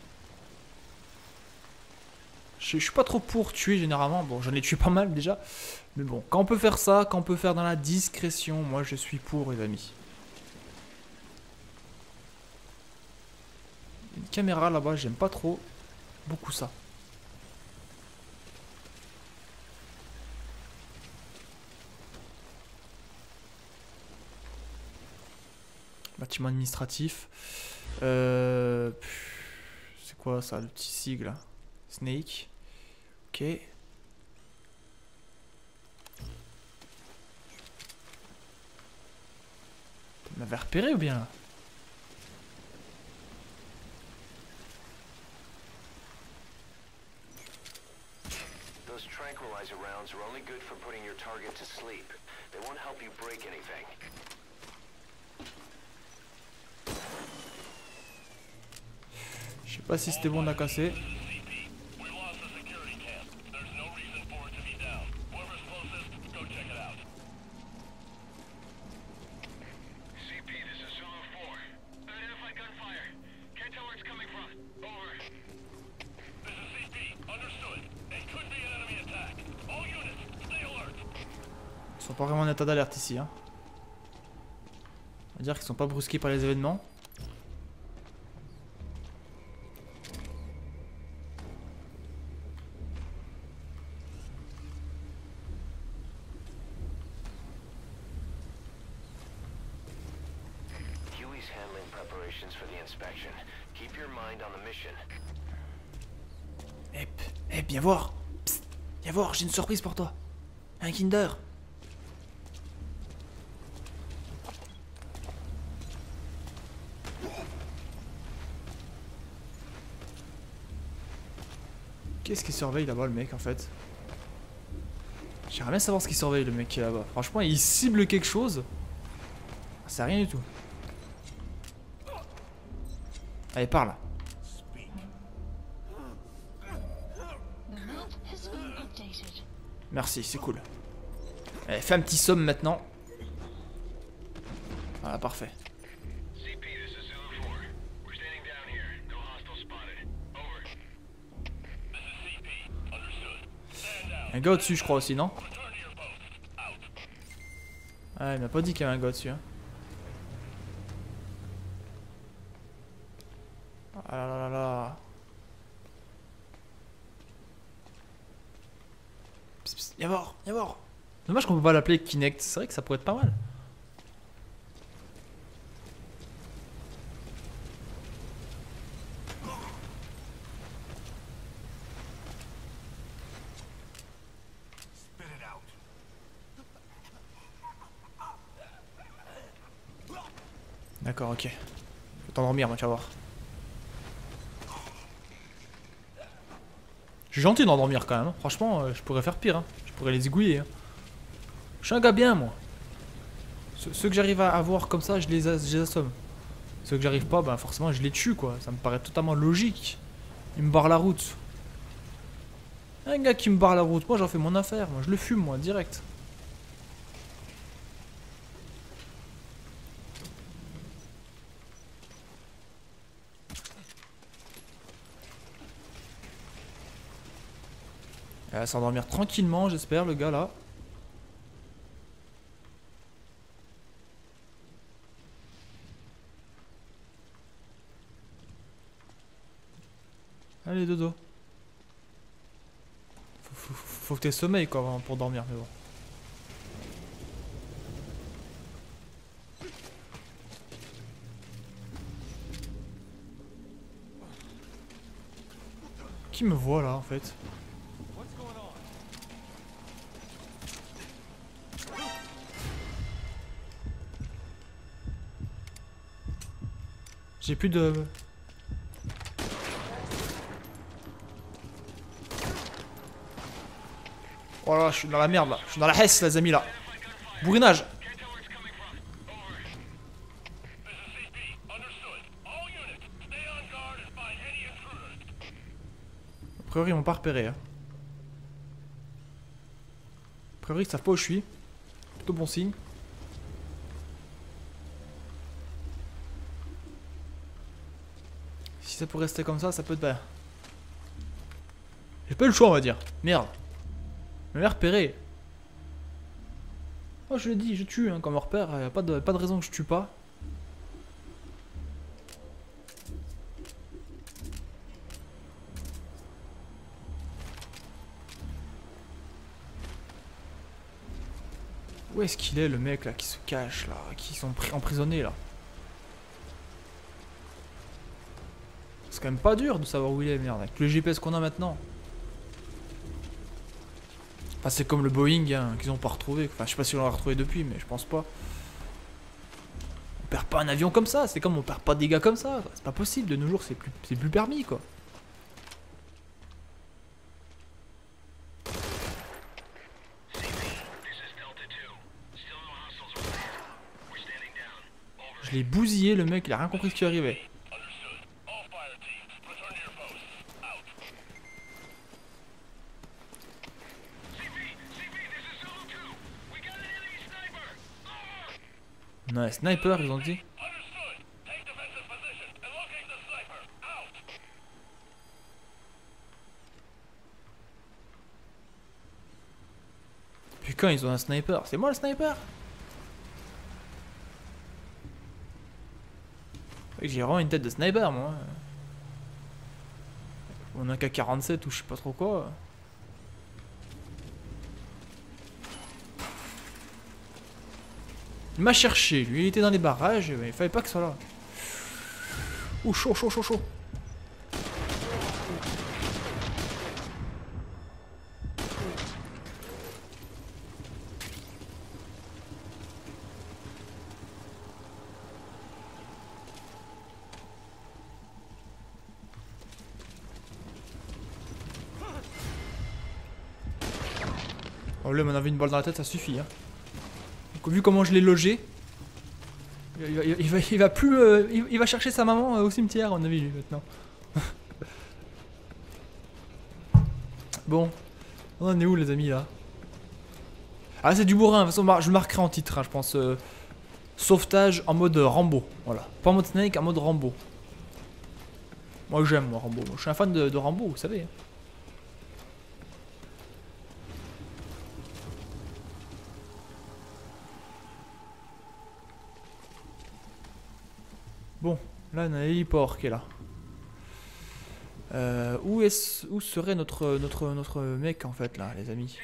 Je, je suis pas trop pour tuer généralement. Bon, j'en ai tué pas mal déjà. Mais bon, quand on peut faire ça, quand on peut faire dans la discrétion, moi je suis pour les amis. Une caméra là-bas, j'aime pas trop. Beaucoup ça. Bâtiment administratif. Euh, c'est quoi ça, le petit sigle? Snake. Ok. Tu m'avais repéré ou bien? Those tranquilizer rounds are only good for putting your target to sleep. They won't help you break anything. Je sais pas si c'était bon à casser. pas vraiment en état d'alerte ici. Hein. On va dire qu'ils sont pas brusqués par les événements. Huey's handling preparations for the inspection. Keep your mind on the mission. Eh, eh, viens voir. Psst, viens voir, j'ai une surprise pour toi. Un Kinder. Qu'est-ce qu'il surveille là-bas le mec en fait? J'aimerais bien savoir ce qu'il surveille le mec qui est là-bas. Franchement il cible quelque chose. C'est rien du tout. Allez parle. Merci, c'est cool. Allez, fais un petit somme maintenant. Voilà, parfait. Un gars au-dessus, je crois aussi, non? Ah, il m'a pas dit qu'il y avait un gars au-dessus. Hein. Ah là là là là. Psst, psst, viens voir, viens voir. Dommage qu'on peut pas l'appeler Kinect, c'est vrai que ça pourrait être pas mal. D'accord, ok. Faut t'endormir, moi, tu vas voir. Je suis gentil d'endormir quand même. Hein. Franchement, euh, je pourrais faire pire. Hein. Je pourrais les égouiller. Hein. Je suis un gars bien, moi. Ceux, ceux que j'arrive à avoir comme ça, je les, as, je les assomme. Ceux que j'arrive pas, ben forcément, je les tue, quoi. Ça me paraît totalement logique. Ils me barrent la route. Un gars qui me barre la route, moi, j'en fais mon affaire. Moi, je le fume, moi, direct. Il va s'endormir tranquillement, j'espère, le gars là. Allez, dodo. Faut, faut, faut que t'aies sommeil quoi pour dormir, mais bon. Qui me voit là en fait? J'ai plus de... Oh là, je suis dans la merde là. Je suis dans la hesse les amis là. Bourrinage. A priori ils m'ont pas repéré. Hein. A priori ils savent pas où je suis. Plutôt bon signe. Si ça peut rester comme ça, ça peut être bien. J'ai pas eu le choix on va dire. Merde. Je m'avais repéré. Oh je l'ai dit, je tue hein, comme repère, y a pas de, pas de raison que je tue pas. Où est-ce qu'il est le mec là qui se cache là, qui sont emprisonnés là? C'est quand même pas dur de savoir où il est, merde, avec le G P S qu'on a maintenant. Enfin, c'est comme le Boeing hein, qu'ils ont pas retrouvé. Enfin, je sais pas si on l'a retrouvé depuis, mais je pense pas. On perd pas un avion comme ça, c'est comme on perd pas des gars comme ça. C'est pas possible, de nos jours, c'est plus, c'est plus permis quoi. Je l'ai bousillé, le mec, il a rien compris ce qui arrivait. Ouais, sniper, ils ont dit. Puis Depuis quand ils ont un sniper? C'est moi le sniper? J'ai vraiment une tête de sniper moi. On a un K quarante-sept ou je sais pas trop quoi. Il m'a cherché, lui il était dans les barrages, mais il fallait pas que ce soit là. Ouh chaud chaud chaud chaud. Oh là, m'en avait une balle dans la tête, ça suffit. Hein. Donc, vu comment je l'ai logé, il, il, il, va, il va plus, euh, il, il va chercher sa maman euh, au cimetière, on a vu lui maintenant. Bon, on en est où les amis là? Ah c'est du bourrin, de toute façon je le marquerai en titre, hein, je pense. Euh, sauvetage en mode Rambo, voilà. Pas en mode Snake, en mode Rambo. Moi j'aime moi Rambo, je suis un fan de, de Rambo, vous savez. Bon, là on a l'héliport qui est là. Euh, où, est où serait notre, notre, notre mec en fait là, les amis?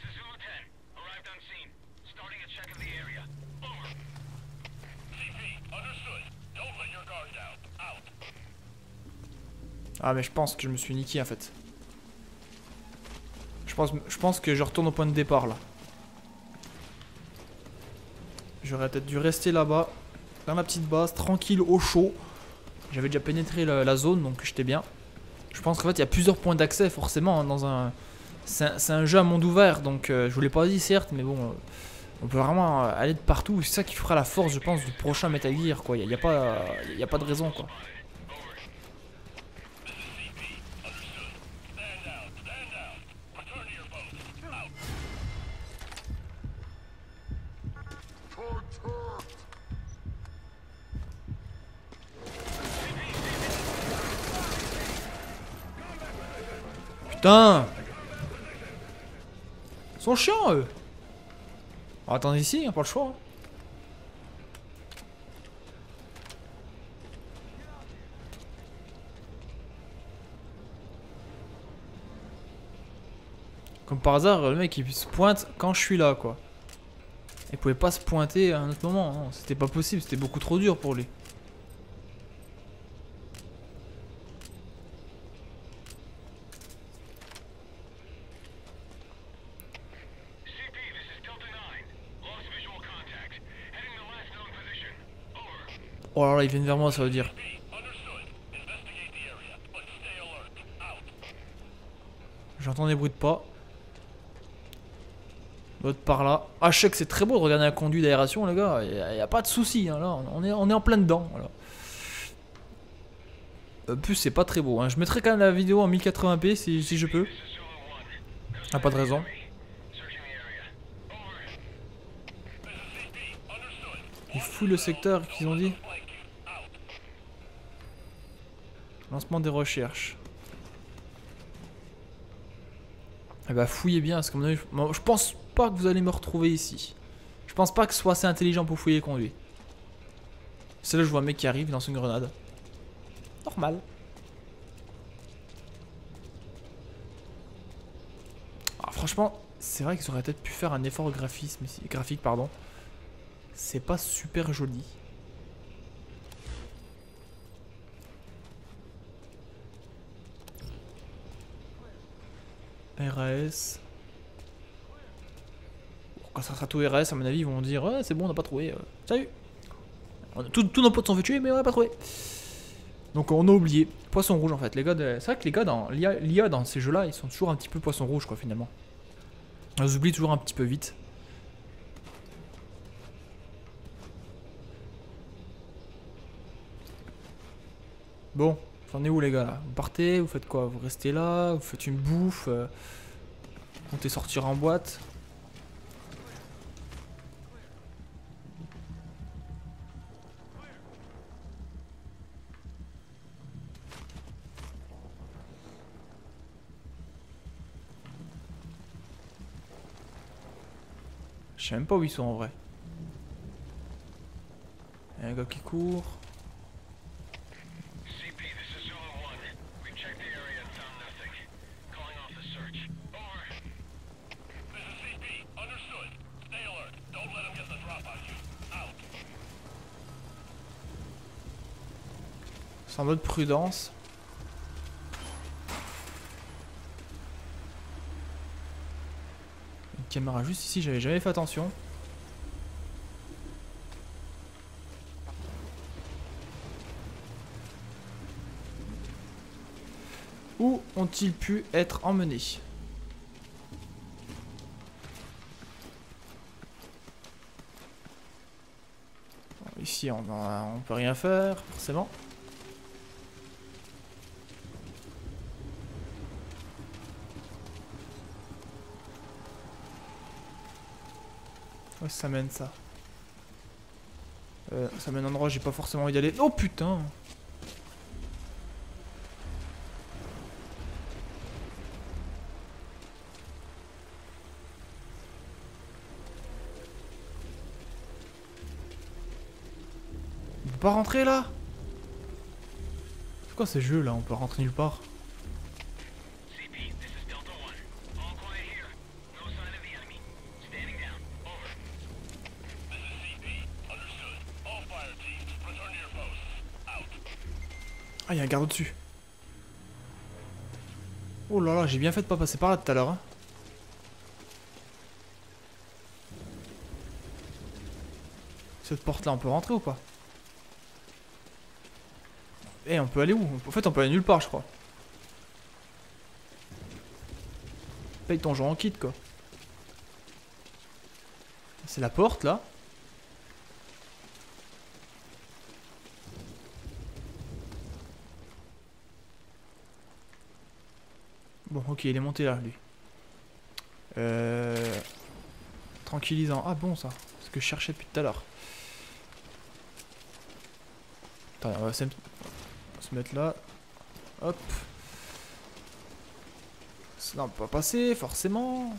Ah mais je pense que je me suis niqué en fait. Je pense, je pense que je retourne au point de départ là. J'aurais peut-être dû rester là-bas, dans la petite base, tranquille, au chaud. J'avais déjà pénétré la, la zone donc j'étais bien. Je pense qu'en fait il y a plusieurs points d'accès forcément hein, dans un... C'est un, un jeu à monde ouvert donc euh, je vous l'ai pas dit certes mais bon... Euh, on peut vraiment euh, aller de partout, c'est ça qui fera la force je pense du prochain Metal Gear quoi. Il n'y a, a, pas, euh, y a pas de raison quoi. Putain! Ils sont chiants eux! On va attendre ici, on a pas le choix. Hein. Comme par hasard, le mec il se pointe quand je suis là quoi. Il pouvait pas se pointer à un autre moment, c'était pas possible, c'était beaucoup trop dur pour lui. Oh là là, ils viennent vers moi, ça veut dire. J'entends des bruits de pas. L'autre par là. Ah, je sais que c'est très beau de regarder un conduit d'aération, les gars. Il n'y a, a pas de souci. Hein, là, on est, on est en plein dedans. Voilà. En plus, c'est pas très beau. Hein. Je mettrai quand même la vidéo en mille quatre-vingts p si, si je peux. Ah, pas de raison. Ils fouillent le secteur qu'ils ont dit. Lancement des recherches. Eh bah fouillez bien, parce que mon avis, je pense pas que vous allez me retrouver ici. Je pense pas que ce soit assez intelligent pour fouiller les conduits. C'est là que je vois un mec qui arrive, il lance une grenade. Normal. Alors, franchement, c'est vrai qu'ils auraient peut-être pu faire un effort graphisme ici, graphique, pardon. C'est pas super joli. R A S. Quand ça sera tout R A S, à mon avis, ils vont dire ouais, c'est bon, on n'a pas trouvé. Euh, salut. Tous nos potes sont fait tuer, mais on n'a pas trouvé. Donc on a oublié. Poisson rouge en fait. Les gars de... C'est vrai que les gars dans l'I A dans ces jeux-là, ils sont toujours un petit peu poisson rouge quoi finalement. On les oublie toujours un petit peu vite. Bon. J'en ai où les gars là? Vous partez, vous faites quoi? Vous restez là, vous faites une bouffe, euh, vous comptez sortir en boîte. Je sais même pas où ils sont en vrai. Il y a un gars qui court. C'est en mode prudence. Une caméra juste ici, j'avais jamais fait attention. Où ont-ils pu être emmenés? Bon, ici, on, a, on peut rien faire, forcément. Où ça mène ça? euh, Ça mène à un endroit où j'ai pas forcément envie d'aller. Oh putain! On peut pas rentrer là? C'est quoi ces jeux là? On peut rentrer nulle part. Ah, il y a un garde au-dessus. Oh là là, j'ai bien fait de pas passer par là tout à l'heure. Hein. Cette porte là, on peut rentrer ou pas? Eh, on peut aller où? En fait, on peut aller nulle part, je crois. Paye ton genre en kit, quoi. C'est la porte là. Bon, ok, il est monté là, lui. Euh... Tranquillisant. Ah bon, ça. C'est ce que je cherchais depuis tout à l'heure. Attends, on va se mettre là. Hop. Ça ne peut pas passer, forcément.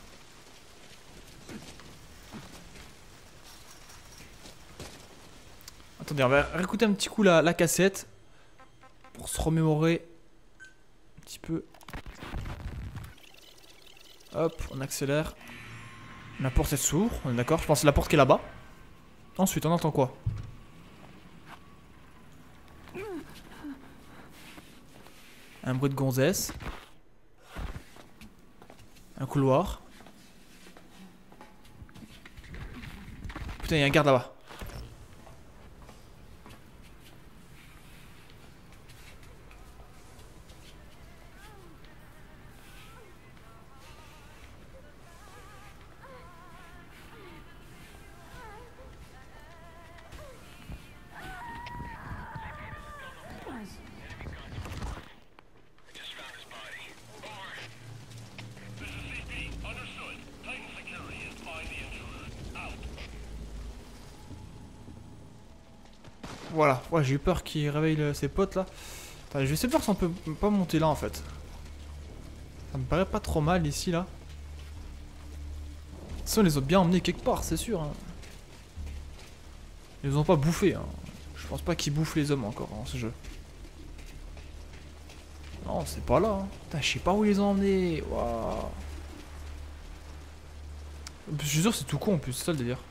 Attendez, on va réécouter un petit coup la, la cassette. Pour se remémorer un petit peu. Hop, on accélère. La porte est sourde, on est d'accord. Je pense que c'est la porte qui est là-bas. Ensuite, on entend quoi? Un bruit de gonzesse. Un couloir. Putain, il y a un garde là-bas. Voilà, ouais, j'ai eu peur qu'il réveille le, ses potes là. Attends, je vais essayer de voir si on peut pas monter là en fait. Ça me paraît pas trop mal ici là. Ça, on les a bien emmenés quelque part, c'est sûr. Hein. Ils les ont pas bouffés. Hein. Je pense pas qu'ils bouffent les hommes encore dans ce jeu. Non, c'est pas là. Hein. Putain, je sais pas où ils les ont emmenés. Waouh. Je suis sûr, c'est tout con en plus, c'est ça le délire.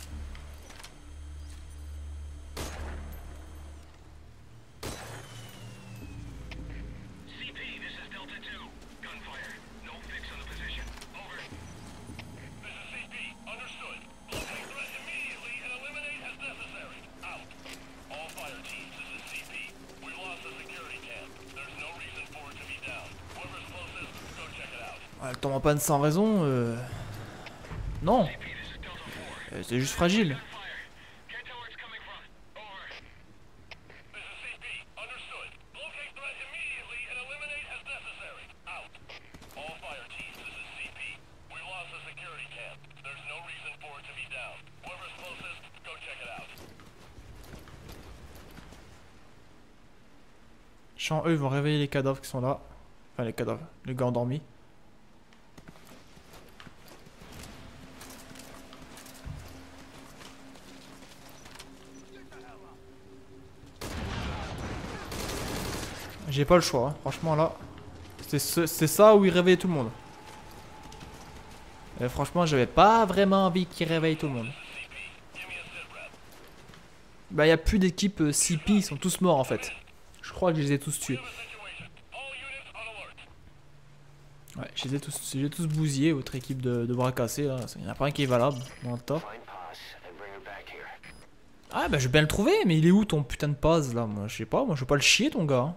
Elle tombe en panne sans raison. Euh... Non. Euh, c'est juste fragile. Chant, eux, ils vont réveiller les cadavres qui sont là. Enfin, les cadavres, les gars endormis. J'ai pas le choix, hein. Franchement là. C'est ça où il réveille tout le monde. Et franchement, j'avais pas vraiment envie qu'il réveille tout le monde. Bah, y a plus d'équipe euh, C P, ils sont tous morts en fait. Je crois que je les ai tous tués. Ouais, je les ai tous, je les ai tous bousillés, votre équipe de, de bras cassés là. Il y en a pas un qui est valable dans le top. Ah, bah, je vais bien le trouver, mais il est où ton putain de pass là? Moi, je sais pas, moi, je veux pas le chier ton gars. Hein.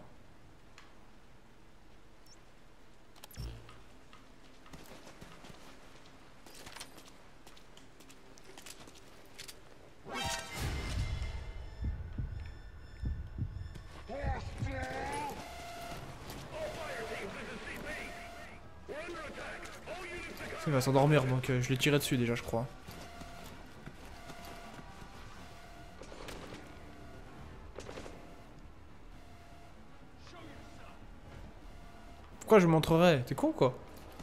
Il va s'endormir donc euh, je l'ai tiré dessus déjà je crois. Pourquoi je montrerais? T'es con quoi?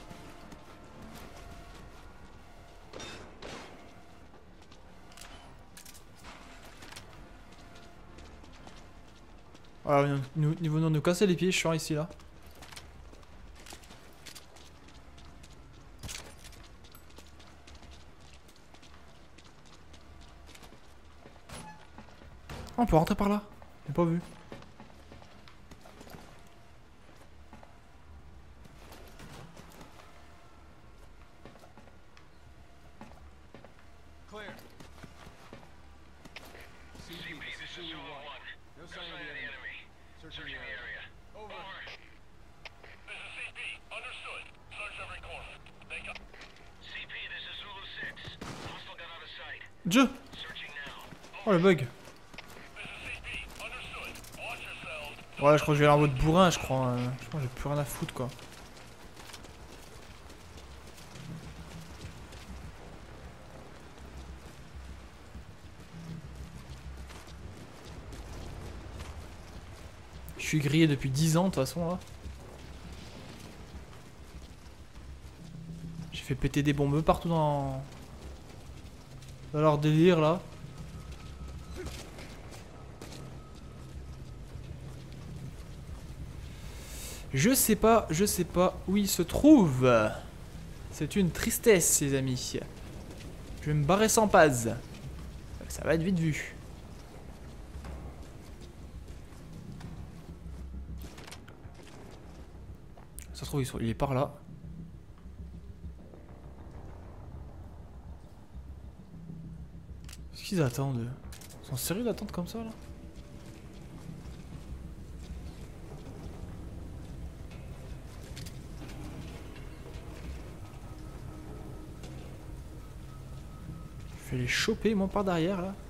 Ah, nous, nous venons de nous casser les pieds, je suis ici là. On peut rentrer par là. J'ai pas vu. Dieu! Oh le bug! Ouais, je crois que je vais aller en mode bourrin, je crois. Euh, je crois que j'ai plus rien à foutre quoi. Je suis grillé depuis dix ans de toute façon là. J'ai fait péter des bombes partout dans... dans leur délire là. Je sais pas, je sais pas où il se trouve. C'est une tristesse, les amis. Je vais me barrer sans paz. Ça va être vite vu. Ça se trouve, il est par là. Qu'est-ce qu'ils attendent? Ils sont sérieux d'attendre comme ça là? Je vais les choper moi par derrière là.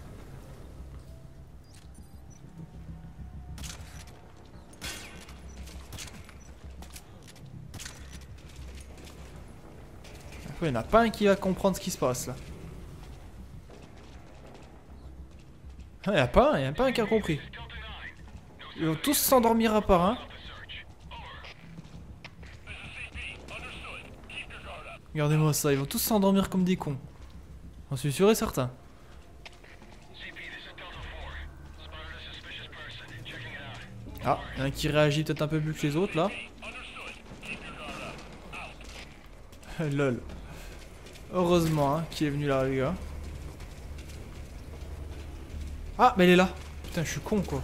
Il n'y en a pas un qui va comprendre ce qui se passe là. Il n'y en a pas un, il n'y en a pas un qui a compris. Ils vont tous s'endormir à part un. Regardez-moi ça, ils vont tous s'endormir comme des cons. J'en suis sûr et certain. Ah, il y en a un qui réagit peut-être un peu plus que les autres là. Lol. Heureusement hein, qu'il est venu là les gars. Ah, mais il est là. Putain, je suis con quoi.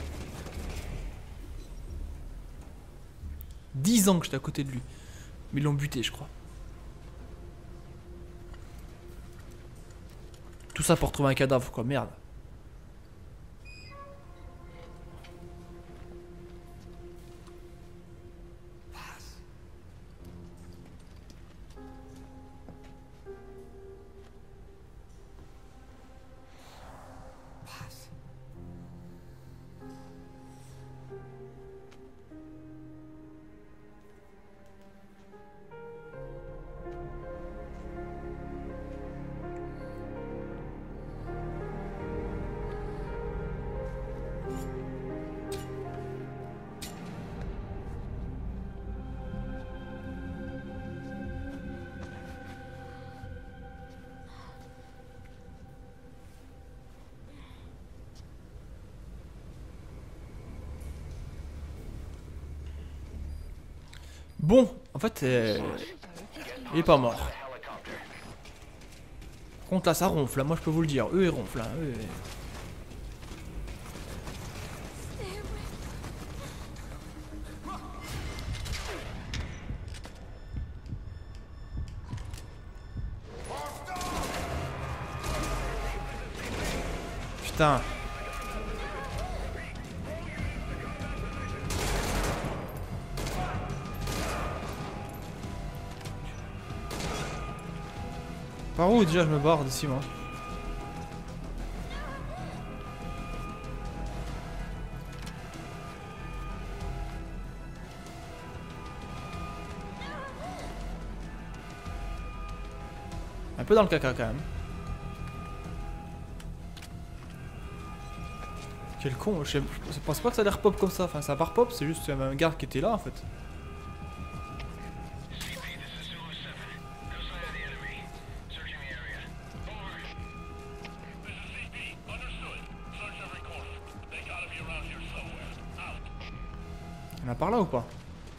dix ans que j'étais à côté de lui. Mais ils l'ont buté, je crois. Tout ça pour trouver un cadavre quoi, merde. Bon, en fait, euh, il est pas mort. Par contre, là, ça ronfle. Là, moi, je peux vous le dire. Eux, ils ronflent. Hein. Eux, ils... Putain. Par où déjà je me barre d'ici moi? Un peu dans le caca quand même. Quel con, je, sais, je pense pas que ça a l'air pop comme ça, enfin ça part pop, c'est juste un garde qui était là en fait. On a par là ou pas?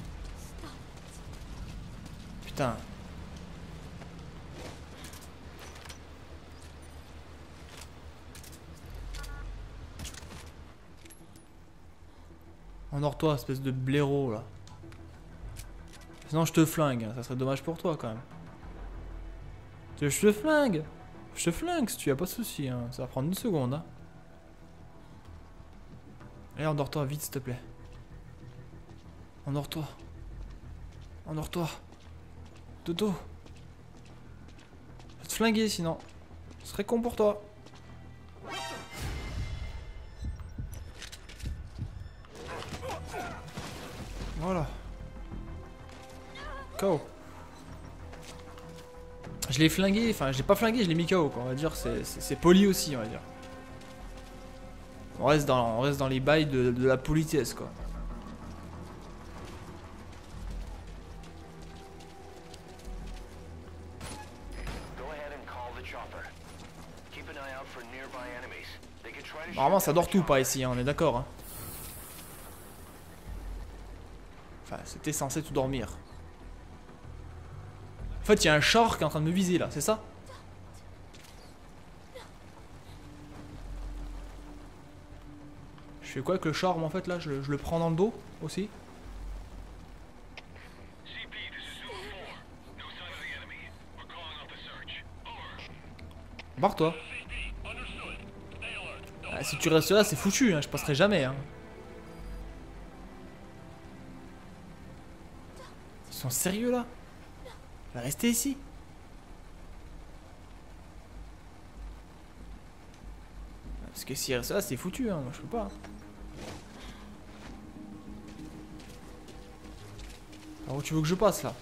Putain. Endors-toi, espèce de blaireau là. Sinon je te flingue, ça serait dommage pour toi quand même. Je te flingue. Je te flingue si tu as pas de soucis, hein. Ça va prendre une seconde. Hein. Allez, endors-toi vite s'il te plaît. Endors-toi. Endors-toi. Dodo. Je vais te flinguer sinon. Ce serait con pour toi. Voilà. K O. Je l'ai flingué, enfin je l'ai pas flingué, je l'ai mis K O quoi. On va dire c'est poli aussi on va dire. On reste dans, on reste dans les bails de, de la politesse quoi. Normalement ça dort tout pas ici, hein, on est d'accord. Hein. Enfin c'était censé tout dormir. En fait il y a un char qui est en train de me viser là, c'est ça? Je fais quoi avec le char en fait là, je, je le prends dans le dos aussi? Barre-toi. Ah, si tu restes là, c'est foutu, hein, je passerai jamais. Hein. Ils sont sérieux là? Il va rester ici? Parce que s'il reste là, c'est foutu, hein, moi je peux pas. Alors où tu veux que je passe là?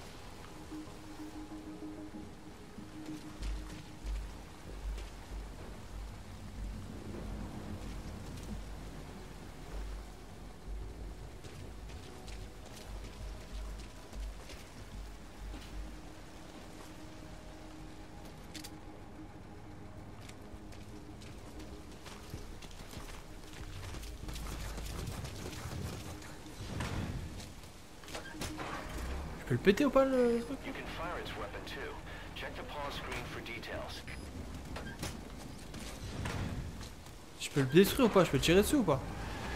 Je peux le péter ou pas le truc? Je peux le détruire ou pas? Je peux tirer dessus ou pas?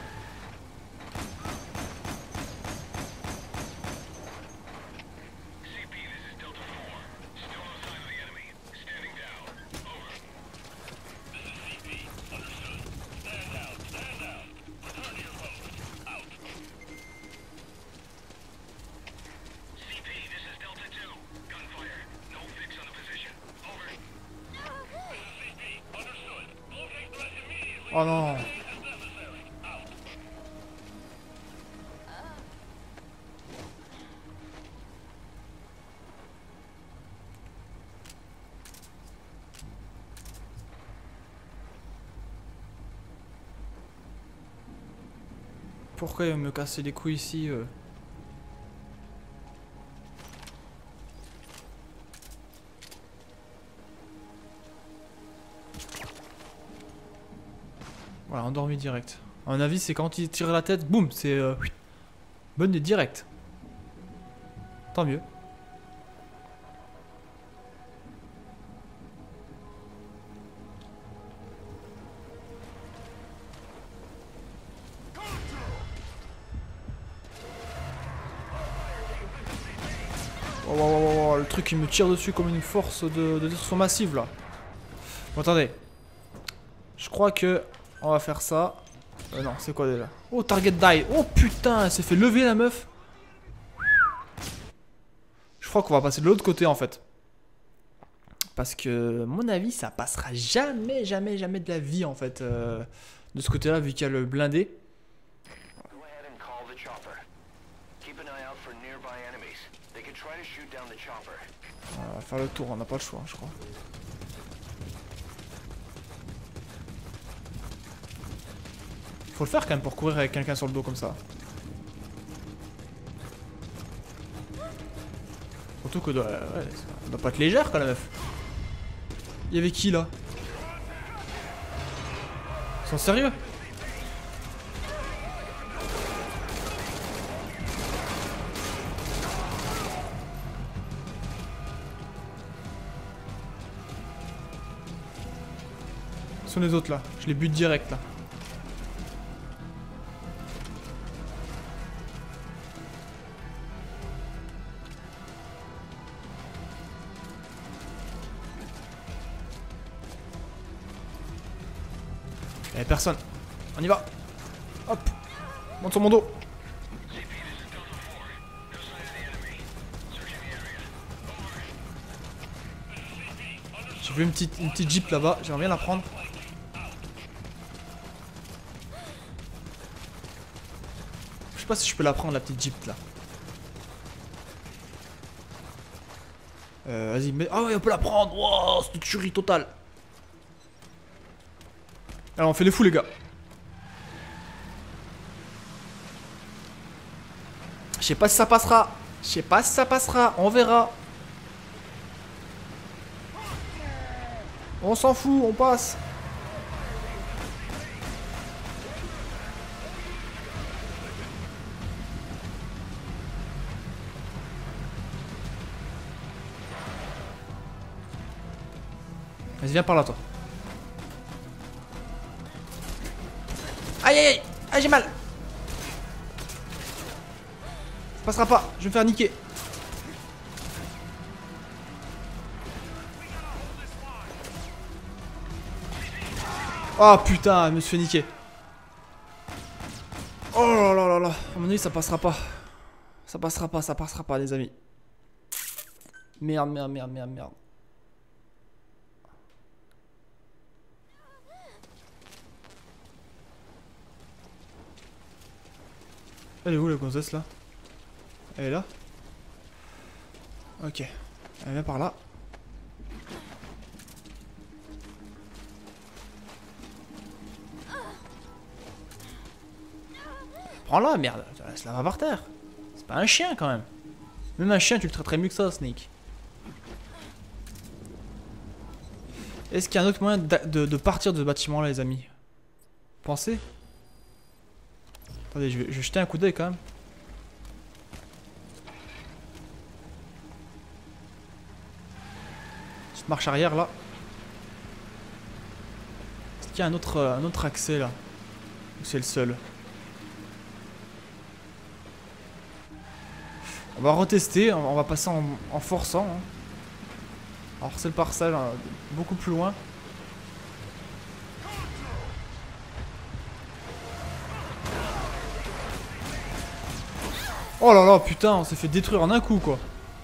Oh non. Pourquoi il va me casser les couilles ici euh Voilà, endormi direct. À mon avis, c'est quand il tire la tête, boum, c'est... Euh, bonne et direct. Tant mieux. Oh, oh, oh, oh, le truc il me tire dessus comme une force de, de destruction massive là. Bon, attendez. Je crois que on va faire ça. Euh, non, c'est quoi déjà? Oh, target die. Oh putain, elle s'est fait lever la meuf. Je crois qu'on va passer de l'autre côté en fait. Parce que, à mon avis, ça passera jamais, jamais, jamais de la vie en fait. Euh, de ce côté-là, vu qu'il y a le blindé. On va faire le tour, on n'a pas le choix, je crois. Faut le faire quand même pour courir avec quelqu'un sur le dos comme ça. Surtout que doit, ouais, ça doit pas être légère quand la meuf. Il y avait qui là? Ils sont sérieux? Ce sont les autres là, je les bute direct là. Y'a personne. On y va. Hop. Monte sur mon dos. J'ai vu une petite, une petite jeep là-bas. J'aimerais bien la prendre. Je sais pas si je peux la prendre la petite jeep là. Euh, vas-y, mais... Ah ouais, on peut la prendre. Wow, c'est une tuerie totale. Alors on fait les fous les gars. Je sais pas si ça passera. Je sais pas si ça passera. On verra. On s'en fout, on passe. Vas-y, viens par là toi. Aïe aïe aïe, aïe j'ai mal. Ça passera pas, je vais me faire niquer. Oh putain, elle me se fait niquer. Oh là là là là, à mon avis ça passera pas. Ça passera pas, ça passera pas les amis. Merde, merde, merde, merde, merde. Elle est où la gonzesse là? Elle est là? Ok. Elle vient par là. Prends-la, merde. Laisse-la va par terre. C'est pas un chien quand même. Même un chien, tu le traiterais mieux que ça, Snake. Est-ce qu'il y a un autre moyen de, de, de partir de ce bâtiment là, les amis? Pensez. Attendez, je vais, je vais jeter un coup d'œil quand même. Petite marche arrière là. Est-ce qu'il y a un autre, un autre accès là? Ou c'est le seul? On va retester, on va passer en, en forçant. Hein. Alors c'est le parcelle hein, beaucoup plus loin. Oh là là, putain, on s'est fait détruire en un coup, quoi.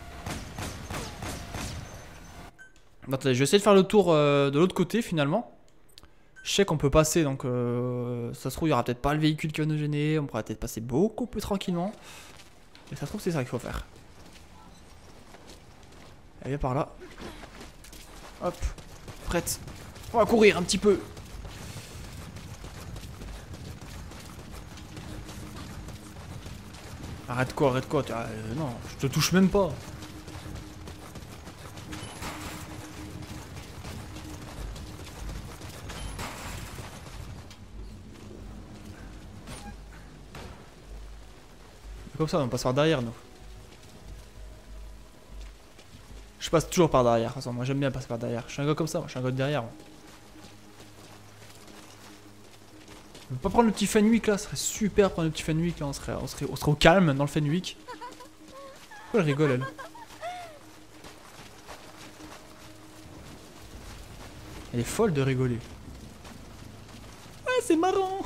Attendez, je vais essayer de faire le tour euh, de l'autre côté, finalement. Je sais qu'on peut passer, donc euh, ça se trouve, il n'y aura peut-être pas le véhicule qui va nous gêner. On pourra peut-être passer beaucoup plus tranquillement. Et ça se trouve, c'est ça qu'il faut faire. Elle vient par là. Hop, prête. On va courir un petit peu. Arrête quoi, arrête quoi, euh, non, je te touche même pas. Comme ça, on passe par derrière nous. passe toujours par derrière. De toute façon, moi j'aime bien passer par derrière. Je suis un gars comme ça, moi je suis un gars de derrière. Moi. On peut pas prendre le petit Fenwick là, ce serait super prendre le petit Fenwick là, on serait, on serait, on serait au calme dans le Fenwick. Pourquoi elle rigole elle? Elle est folle de rigoler. Ouais, c'est marrant.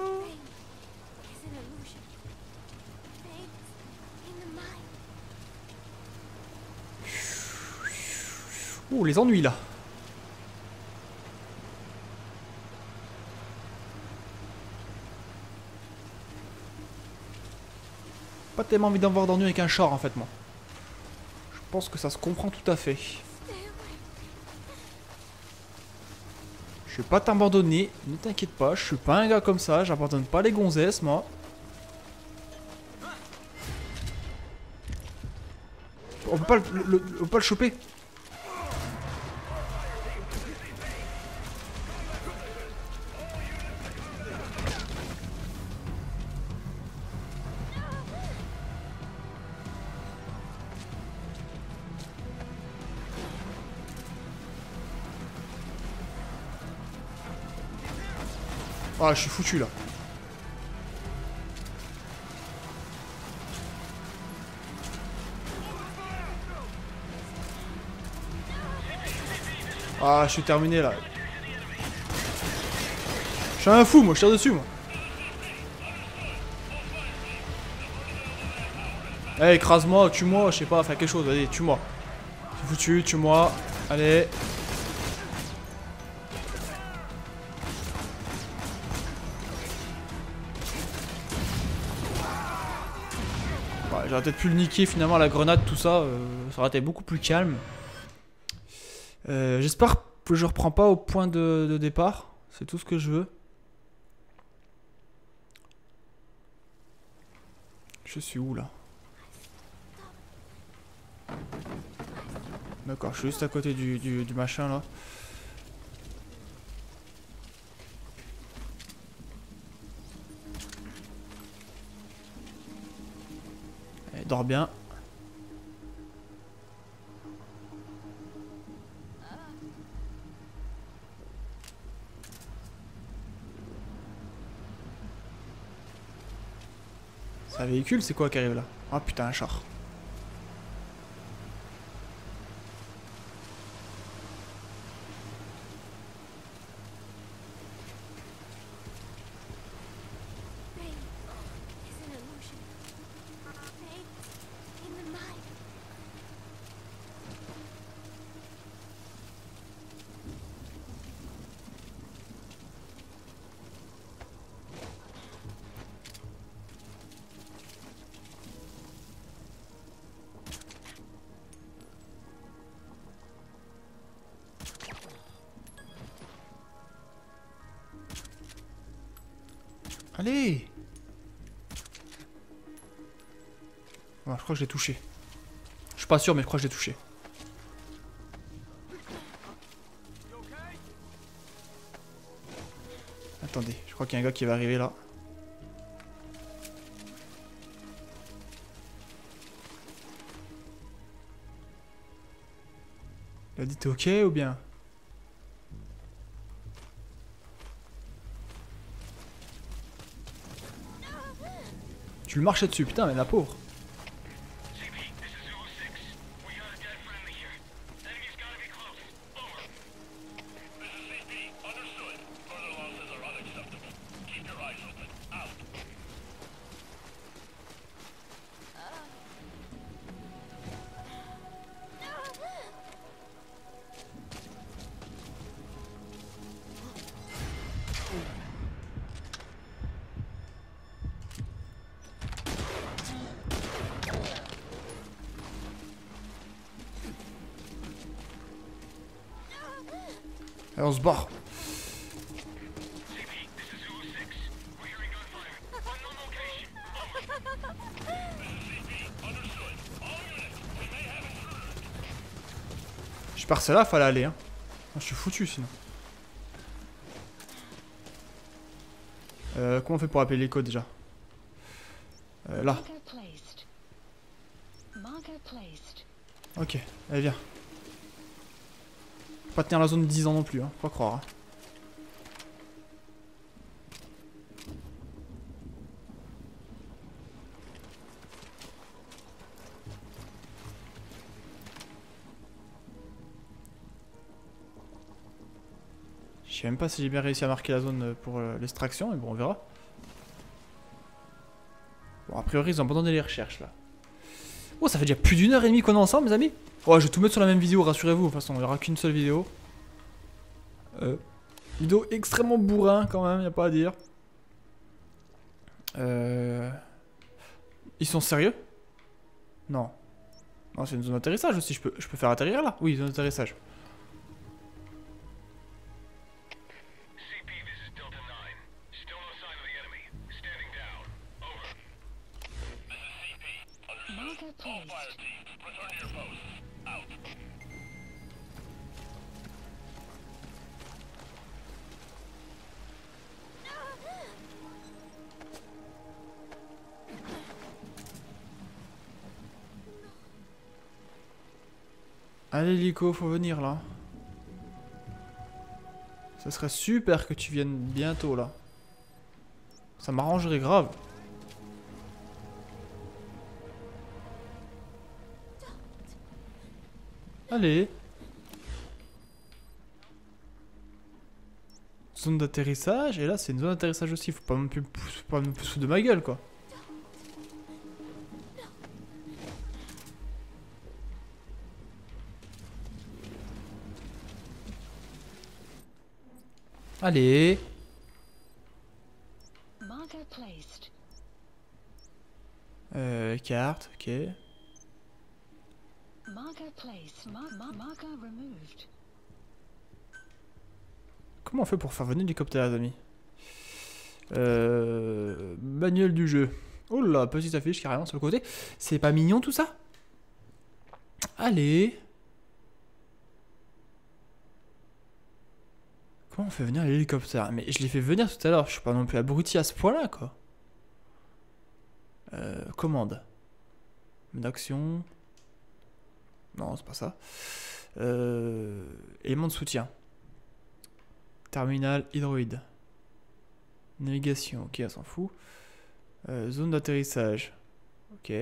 Oh, les ennuis là. Pas tellement envie d'en voir d'ennuis avec un char en fait moi. Je pense que ça se comprend tout à fait. Je vais pas t'abandonner, ne t'inquiète pas, je suis pas un gars comme ça, j'abandonne pas les gonzesses moi. On peut pas le, le, le, on peut pas le choper. Ah, je suis foutu là. Ah, je suis terminé là. Je suis un fou, moi, je tire dessus, moi. Allez, écrase-moi, tue-moi, je sais pas, fais quelque chose, allez, tue-moi. C'est foutu, tue-moi. Allez. J'aurais peut-être pu le niquer finalement, la grenade, tout ça, euh, ça aurait été beaucoup plus calme. Euh, J'espère que je reprends pas au point de, de départ, c'est tout ce que je veux. Je suis où là? D'accord, je suis juste à côté du, du, du machin là. Allez, dors bien. C'est un véhicule, c'est quoi qui arrive là? Ah putain, un char. Allez! Bon, je crois que je l'ai touché. Je suis pas sûr, mais je crois que je l'ai touché. Attendez, je crois qu'il y a un gars qui va arriver là. Il a dit t'es ok ou bien? Tu le marchais dessus, putain, mais la pauvre. Allez, on se barre. Je pars celle-là, fallait aller. Hein. Je suis foutu sinon. Euh, comment on fait pour appeler l'écho déjà? euh, Là. Ok, allez viens. Pas tenir la zone dix ans non plus, hein, faut pas croire. Hein. Je sais même pas si j'ai bien réussi à marquer la zone pour euh, l'extraction, mais bon, on verra. Bon, a priori, ils ont abandonné les recherches là. Oh, ça fait déjà plus d'une heure et demie qu'on est ensemble, mes amis. Oh, je vais tout mettre sur la même vidéo, rassurez-vous. De toute façon, il n'y aura qu'une seule vidéo. Euh, vidéo extrêmement bourrin quand même, y a pas à dire. Euh... Ils sont sérieux? Non. Non, c'est une zone d'atterrissage aussi. Je peux, je peux faire atterrir là? Oui, zone d'atterrissage. Allez Lico, faut venir là. Ça serait super que tu viennes bientôt là. Ça m'arrangerait grave. Allez. Zone d'atterrissage, et là c'est une zone d'atterrissage aussi, faut pas non plus, faut pas non plus se foutre de ma gueule quoi. Allez. Euh, carte, ok. Comment on fait pour faire venir l'hélicoptère, les amis? Euh, manuel du jeu. Oh là, petite affiche carrément sur le côté. C'est pas mignon tout ça? Allez. Comment on fait venir l'hélicoptère? Mais je l'ai fait venir tout à l'heure, je suis pas non plus abruti à ce point-là, quoi. Euh, commande. D'action. Non, c'est pas ça. Euh, élément de soutien. Terminal Hydroid. Navigation, ok, on s'en fout. Euh, zone d'atterrissage. Ok.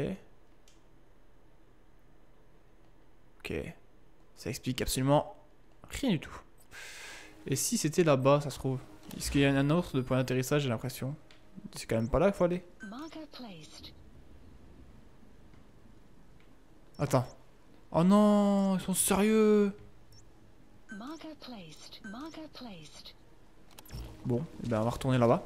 Ok. Ça explique absolument rien du tout. Et si c'était là-bas, ça se trouve? Est-ce qu'il y a un autre de point d'atterrissage, j'ai l'impression? C'est quand même pas là qu'il faut aller. Attends. Oh non, ils sont sérieux. Bon, eh ben on va retourner là-bas.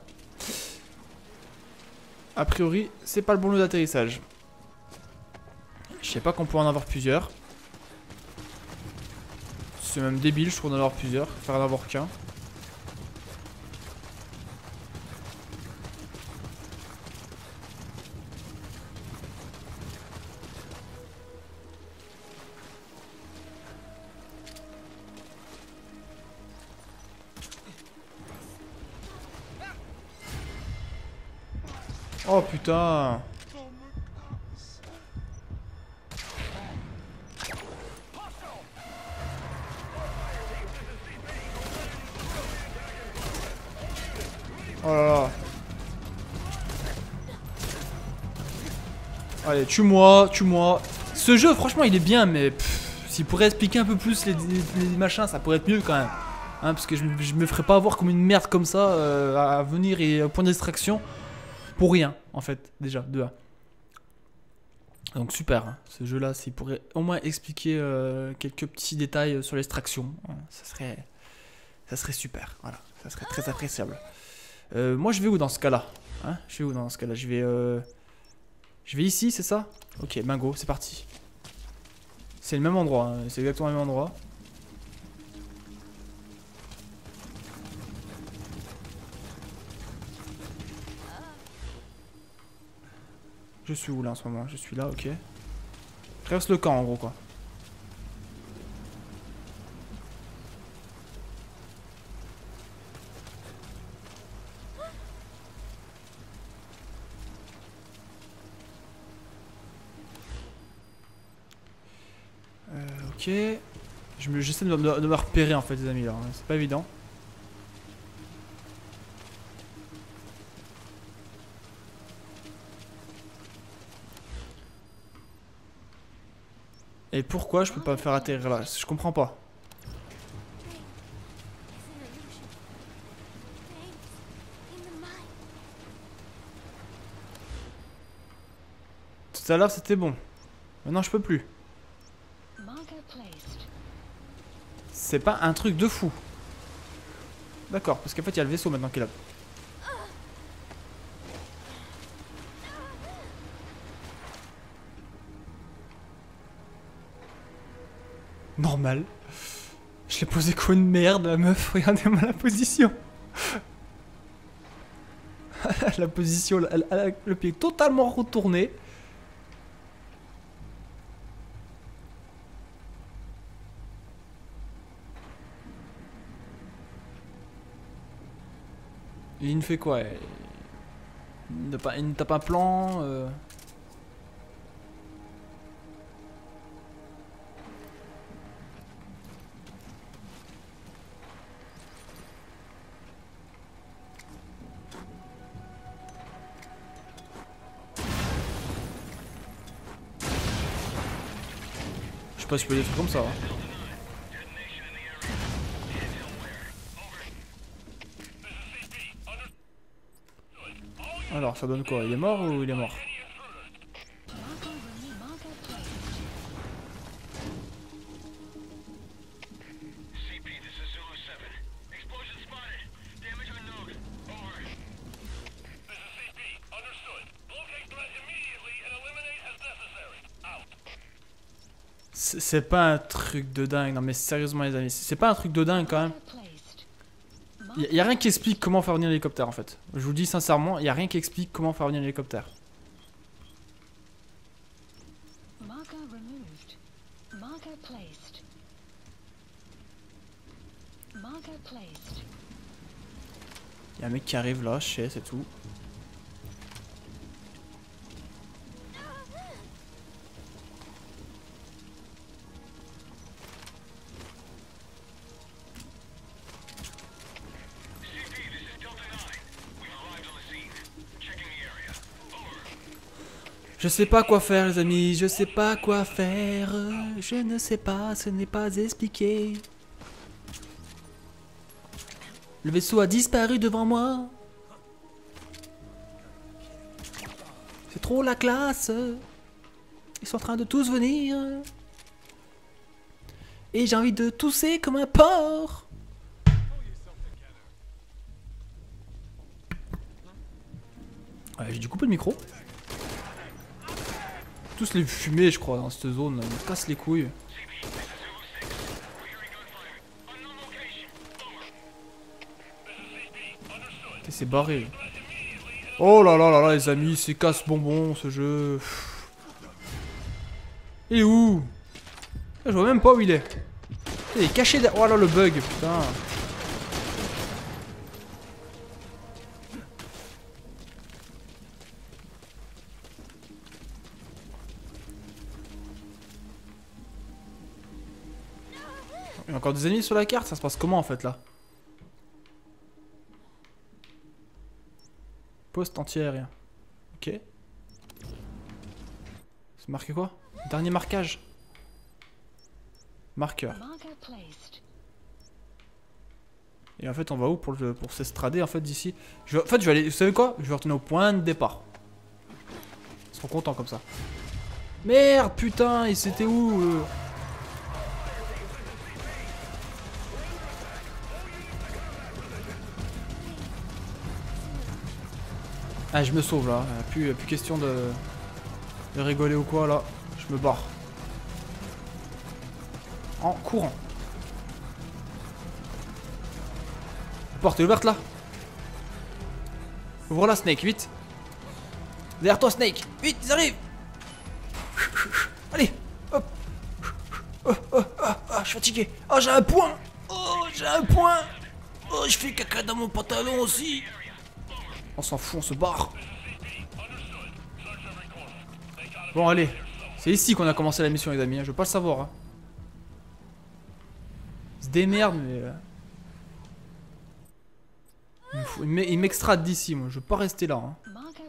A priori, c'est pas le bon lieu d'atterrissage. Je sais pas qu'on pourrait en avoir plusieurs. C'est même débile, je trouve, d'en avoir plusieurs. Faire en avoir qu'un. Oh putain. Oh là là. Allez, tue-moi, tue-moi. Ce jeu, franchement, il est bien, mais s'il pourrait expliquer un peu plus les, les, les machins, ça pourrait être mieux quand même. Hein, parce que je, je me ferais pas avoir comme une merde comme ça euh, à venir et au point d'extraction. Pour rien, en fait, déjà, de un. Donc super, hein, ce jeu-là, s'il pourrait au moins expliquer euh, quelques petits détails sur l'extraction, hein, ça serait, ça serait super, voilà, ça serait très appréciable. Euh, moi, je vais où dans ce cas-là, hein? Je vais où dans ce cas-là? Je vais, euh, je vais ici, c'est ça? Ok, bingo, c'est parti. C'est le même endroit, hein, c'est exactement le même endroit. Je suis où là en ce moment? Je suis là, ok. Je traverse le camp en gros quoi. Euh, ok. J'essaie de, de, de me repérer en fait les amis là, c'est pas évident. Et pourquoi je peux pas me faire atterrir là? Je comprends pas. Tout à l'heure c'était bon. Maintenant je peux plus. C'est pas un truc de fou. D'accord, parce qu'en fait il y a le vaisseau maintenant qui est là. Normal. Je l'ai posé comme une merde la meuf, regardez-moi la position. La position, elle, elle a le pied totalement retourné. Et il me fait quoi? Il ne pas, il ne tape un plan euh... Je sais pas si je peux des trucs comme ça. Hein. Alors ça donne quoi? Il est mort ou il est mort? C'est pas un truc de dingue, non mais sérieusement les amis, c'est pas un truc de dingue quand même. Il y, y a rien qui explique comment faire venir l'hélicoptère en fait. Je vous le dis sincèrement, il y a rien qui explique comment faire venir l'hélicoptère. Il y a un mec qui arrive là, je sais, c'est tout. Je sais pas quoi faire les amis, je sais pas quoi faire, je ne sais pas, ce n'est pas expliqué. Le vaisseau a disparu devant moi. C'est trop la classe. Ils sont en train de tous venir. Et j'ai envie de tousser comme un porc. Ouais, j'ai dû couper le micro. Tous les fumées je crois dans cette zone là, ils me cassent les couilles. C'est barré. Oh là là là là les amis, c'est casse bonbon ce jeu. Il est où? Je vois même pas où il est. Il est caché derrière. Oh là le bug putain. Il y a encore des ennemis sur la carte, ça se passe comment en fait là? Poste anti-aérien. Ok. C'est marqué quoi? Dernier marquage. Marqueur. Et en fait on va où pour, le, pour s'estrader en fait d'ici? En fait je vais aller, vous savez quoi? Je vais retourner au point de départ. Ils seront contents comme ça. Merde putain, et c'était où euh... Ah je me sauve là, plus, plus question de, de rigoler ou quoi là, je me barre. En courant. La porte est ouverte là. Ouvre la Snake, vite. Derrière toi Snake, vite, ils arrivent. Allez, hop. Oh, oh, oh, oh, je suis fatigué. Oh j'ai un point. Oh j'ai un point. Oh je fais caca dans mon pantalon aussi. On s'en fout, on se barre. Bon allez, c'est ici qu'on a commencé la mission les amis, hein. Je veux pas le savoir hein. Il se démerde, mais... Euh... Il m'extrade d'ici, moi. Je veux pas rester là. Hein.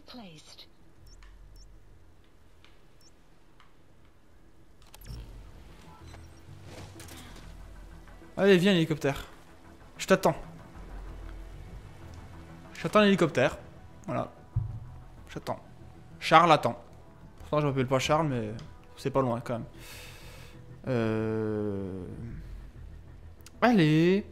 Allez, viens l'hélicoptère. Je t'attends. J'attends l'hélicoptère. Voilà. J'attends. Charles attend. Pourtant je m'appelle pas Charles, mais c'est pas loin quand même. Euh... Allez.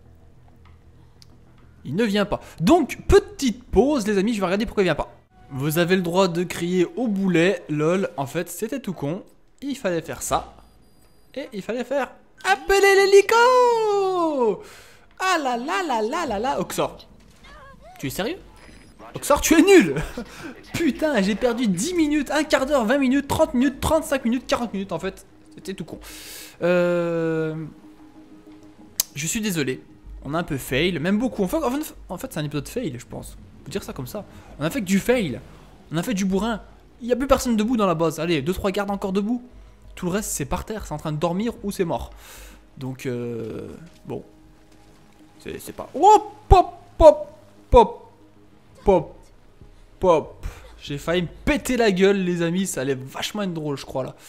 Il ne vient pas. Donc, petite pause les amis, je vais regarder pourquoi il vient pas. Vous avez le droit de crier au boulet. Lol, en fait c'était tout con. Il fallait faire ça. Et il fallait faire... Appelez l'hélico! Ah là là là là là là, Oxor. Tu es sérieux? Oxor, tu es nul! Putain, j'ai perdu dix minutes, un quart d'heure, vingt minutes, trente minutes, trente-cinq minutes, quarante minutes en fait. C'était tout con. Euh... Je suis désolé. On a un peu fail, même beaucoup. En fait, en fait c'est un épisode fail, je pense. On peut dire ça comme ça. On a fait que du fail. On a fait du bourrin. Il n'y a plus personne debout dans la base. Allez, deux trois gardes encore debout. Tout le reste, c'est par terre. C'est en train de dormir ou c'est mort. Donc, euh... bon. C'est pas... Oh, pop, pop, pop, pop, pop. J'ai failli me péter la gueule, les amis. Ça allait vachement être drôle, je crois, là.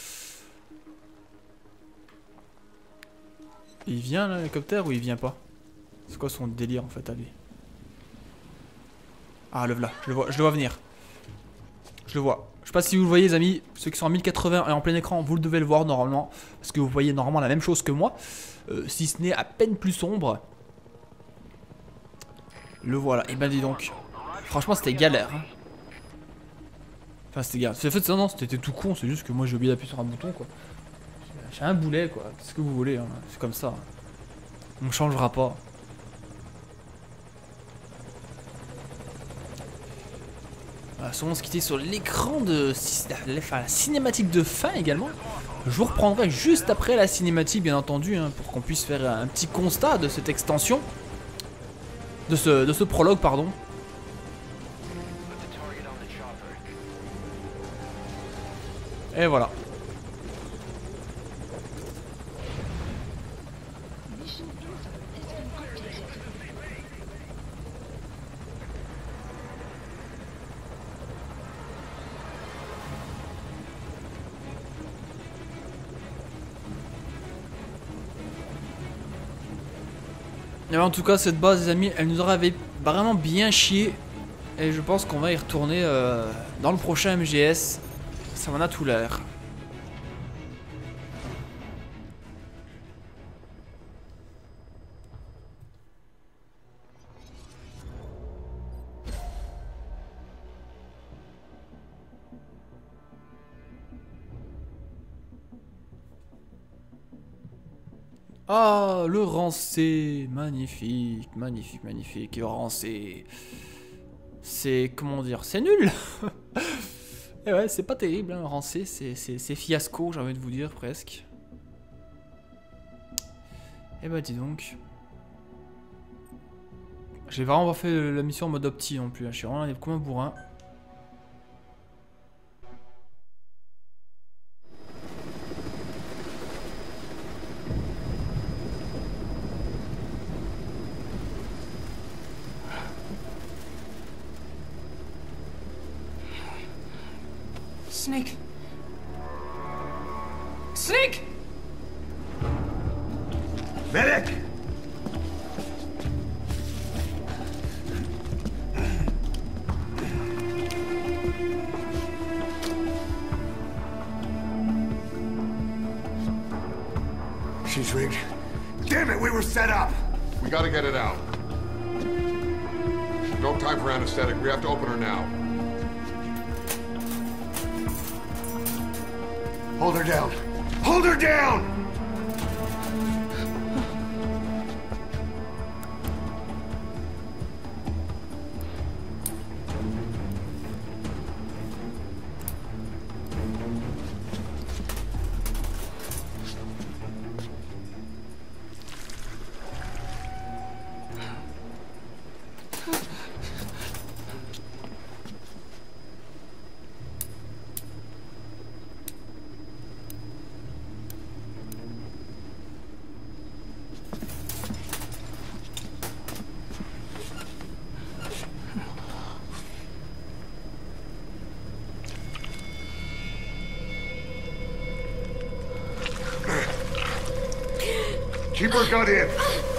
Il vient, l'hélicoptère, ou il vient pas? C'est quoi son délire, en fait, à lui? Ah, le voilà. Je le vois, je le vois venir. Je le vois. Je sais pas si vous le voyez les amis, ceux qui sont en mille quatre-vingts et en plein écran, vous le devez le voir normalement. Parce que vous voyez normalement la même chose que moi. Euh, si ce n'est à peine plus sombre. Le voilà. Et ben dis donc. Franchement c'était galère. Hein. Enfin c'était galère. En fait non, non c'était tout con, c'est juste que moi j'ai oublié d'appuyer sur un bouton quoi. J'ai un boulet quoi. Qu'est-ce que vous voulez hein. C'est comme ça. On ne changera pas. Voilà, on se quitter sur l'écran de enfin, la cinématique de fin également. Je vous reprendrai juste après la cinématique bien entendu hein, pour qu'on puisse faire un petit constat de cette extension. De ce, de ce prologue pardon. Et voilà. Et en tout cas cette base les amis elle nous aurait vraiment bien chié. Et je pense qu'on va y retourner euh, dans le prochain M G S. Ça m'en a tout l'air. Ah, le rancé, magnifique, magnifique, magnifique, et rancé, c'est, comment dire, c'est nul. Et ouais, c'est pas terrible, hein, rancé, c'est fiasco, j'ai envie de vous dire, presque. Et bah dis donc. J'ai vraiment pas fait la mission en mode opti non plus, hein. Je suis vraiment comme un bourrin. Snake. Snake! Medic! She's rigged. Damn it, we were set up! We gotta get it out. No time for anesthetic. We have to open her now. Hold her down. Hold her down! Keep her gut in.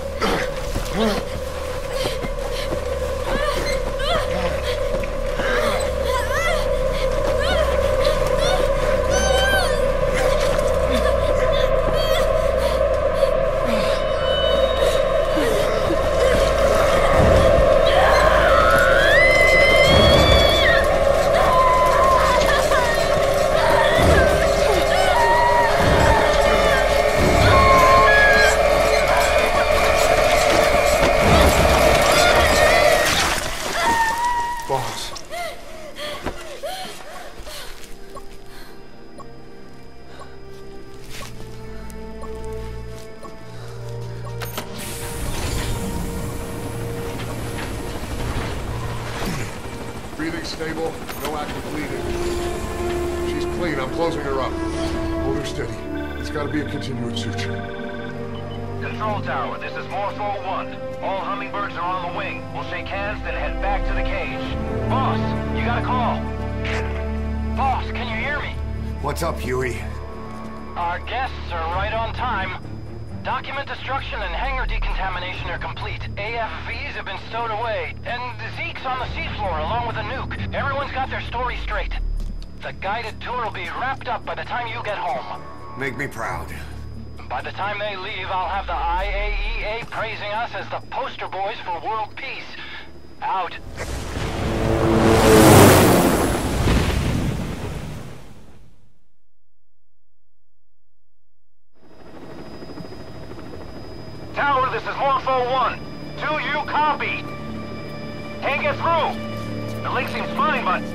Breathing stable, no active bleeding. She's clean, I'm closing her up. Hold her steady. It's gotta be a continuous suture. Control tower, this is Morph oh one. All hummingbirds are on the wing. We'll shake hands, then head back to the cage. Boss, you got a call. Boss, can you hear me? What's up, Huey? Our guests are right on time. Document destruction and hangar decontamination are complete. A F Vs have been stowed away, and Zeke's on the seafloor along with a nuke. Everyone's got their story straight. The guided tour will be wrapped up by the time you get home. Make me proud. By the time they leave, I'll have the I A E A praising us as the poster boys for world peace. Out. Tower, this is Morph oh one. Do you copy? Can't get through. The link seems fine, but...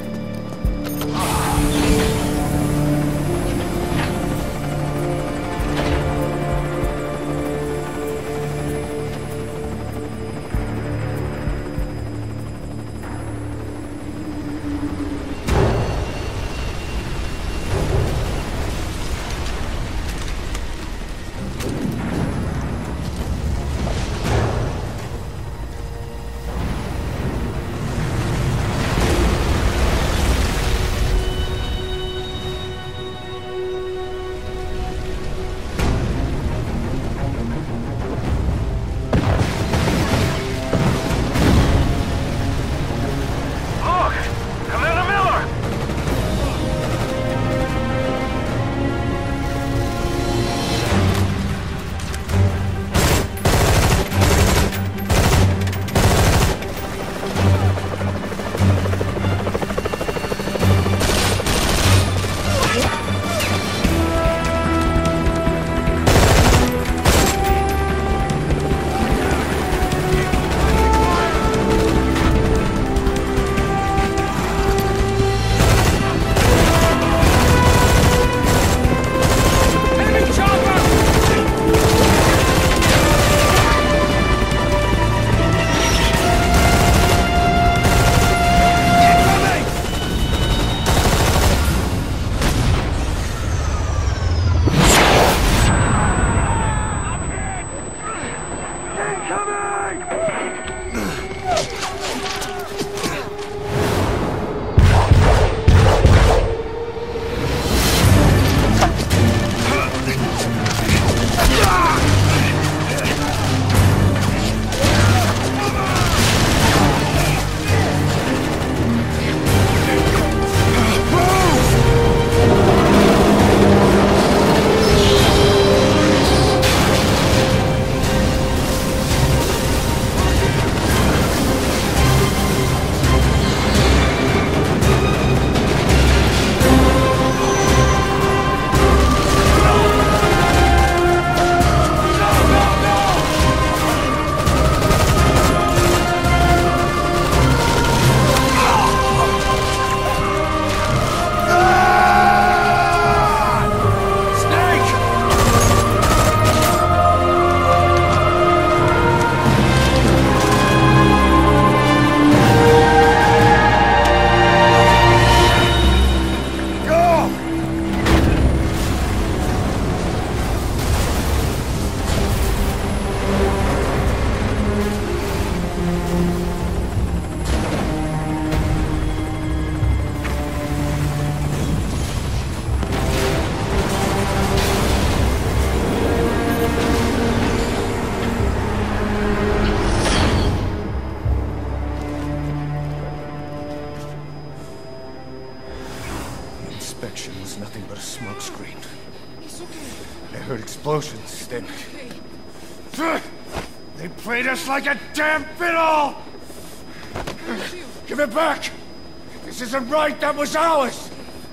destruction was nothing but a smokescreen. It's okay. I heard explosions, then... Okay. They played us like a damn fiddle! Give it back! This isn't right, that was ours!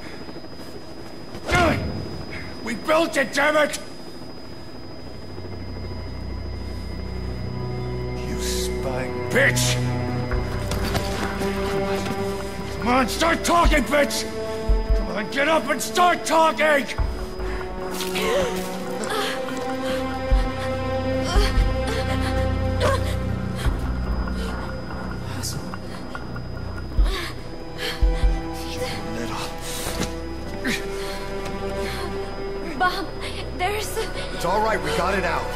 We built it, damn it! You spying bitch! Come on, start talking, bitch! Come on, get up and start talking! Bob, there's... It's all right, we got it out.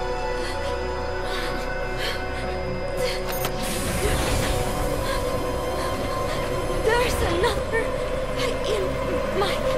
There's another in my...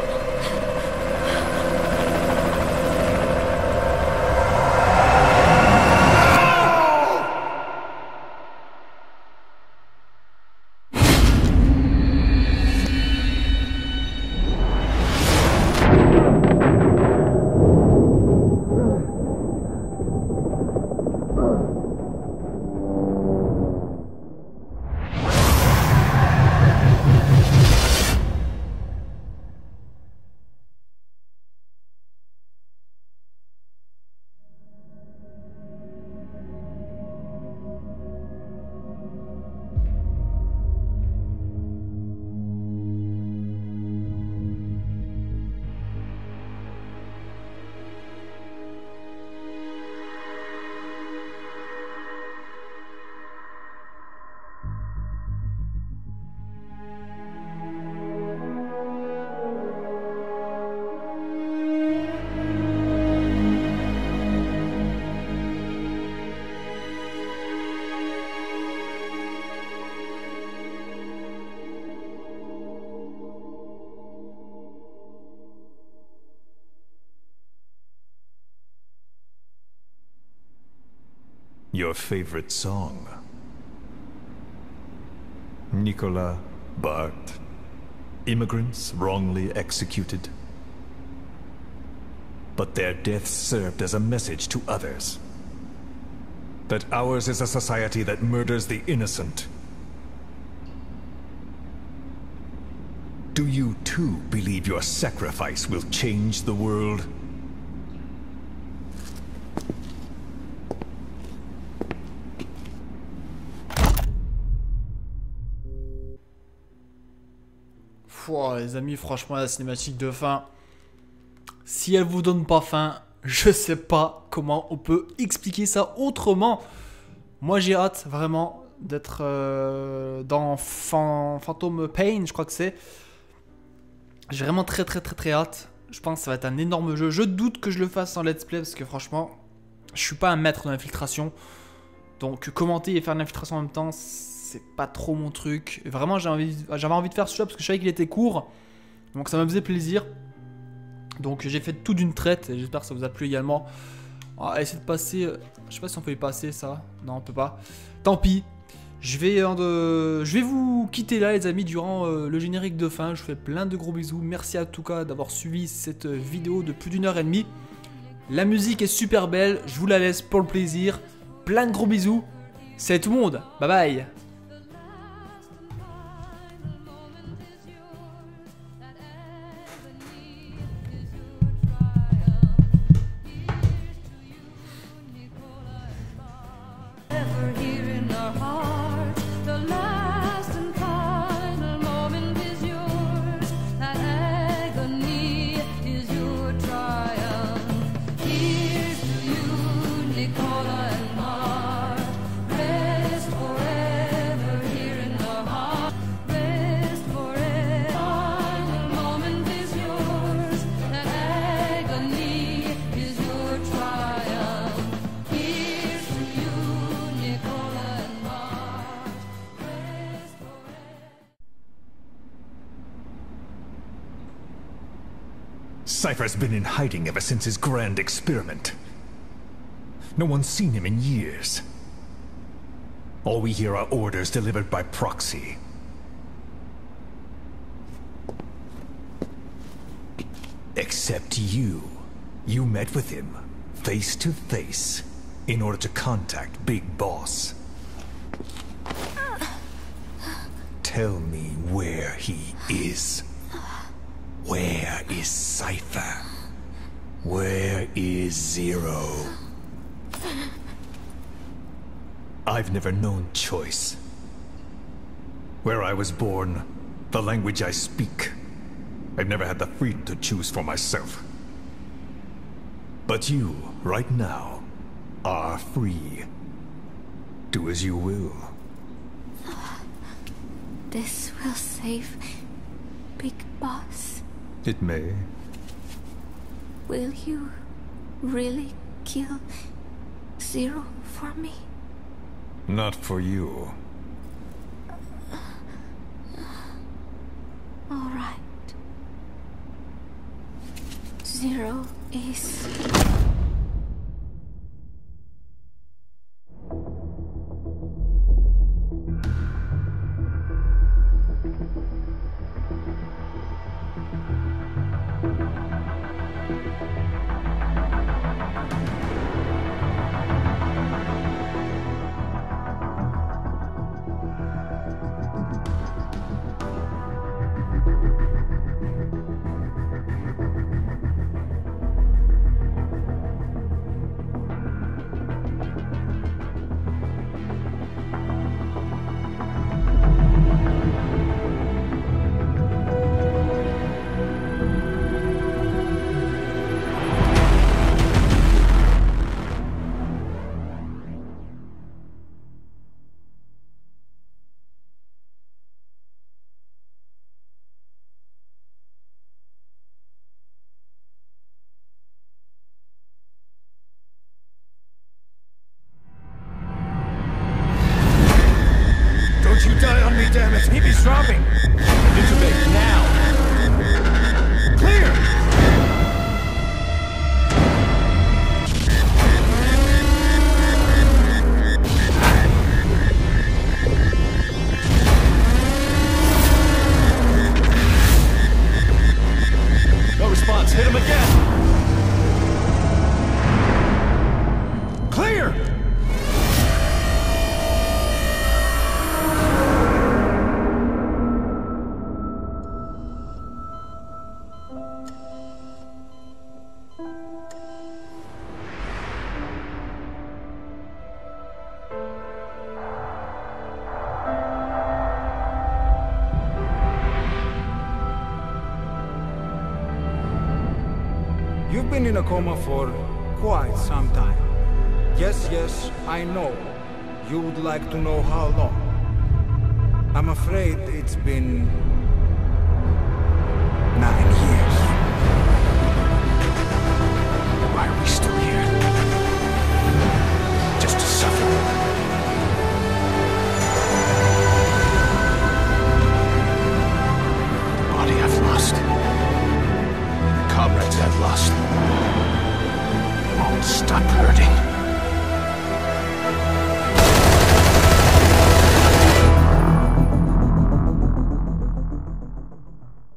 Your favorite song? Nicola, Bart, immigrants wrongly executed. But their deaths served as a message to others. That ours is a society that murders the innocent. Do you too believe your sacrifice will change the world? Pouah, les amis, franchement, la cinématique de fin, si elle vous donne pas faim, je sais pas comment on peut expliquer ça autrement. Moi, j'ai hâte vraiment d'être euh, dans Fan Phantom Pain, je crois que c'est. J'ai vraiment très très très très hâte. Je pense que ça va être un énorme jeu. Je doute que je le fasse en let's play parce que franchement, je suis pas un maître de l'infiltration. Donc commenter et faire de l'infiltration en même temps, c'est pas trop mon truc. Et vraiment, j'avais envie, j'avais envie de faire celui-là parce que je savais qu'il était court. Donc ça me faisait plaisir. Donc j'ai fait tout d'une traite et j'espère que ça vous a plu également. On va essayer de passer... Je sais pas si on peut y passer ça. Non, on peut pas. Tant pis. Je vais, euh, je vais vous quitter là les amis durant euh, le générique de fin. Je vous fais plein de gros bisous. Merci à tout cas d'avoir suivi cette vidéo de plus d'une heure et demie. La musique est super belle. Je vous la laisse pour le plaisir. Plein de gros bisous. Salut tout le monde. Bye bye. Cypher's been in hiding ever since his grand experiment. No one's seen him in years. All we hear are orders delivered by proxy. Except you. You met with him, face to face, in order to contact Big Boss. Tell me where he is. Where is Cypher? Where is Zero? I've never known choice. Where I was born, the language I speak, I've never had the freedom to choose for myself. But you, right now, are free. Do as you will. This will save Big Boss. It may. Will you really kill Zero for me? Not for you. All right. Zero is... You die on me, damn it! He be dropping! Intubate now! Clear! No response. Hit him again! Clear! You've been in a coma for quite some time. Yes, yes, I know. You would like to know how long. I'm afraid it's been... nine years. Why are we still here? Just to suffer?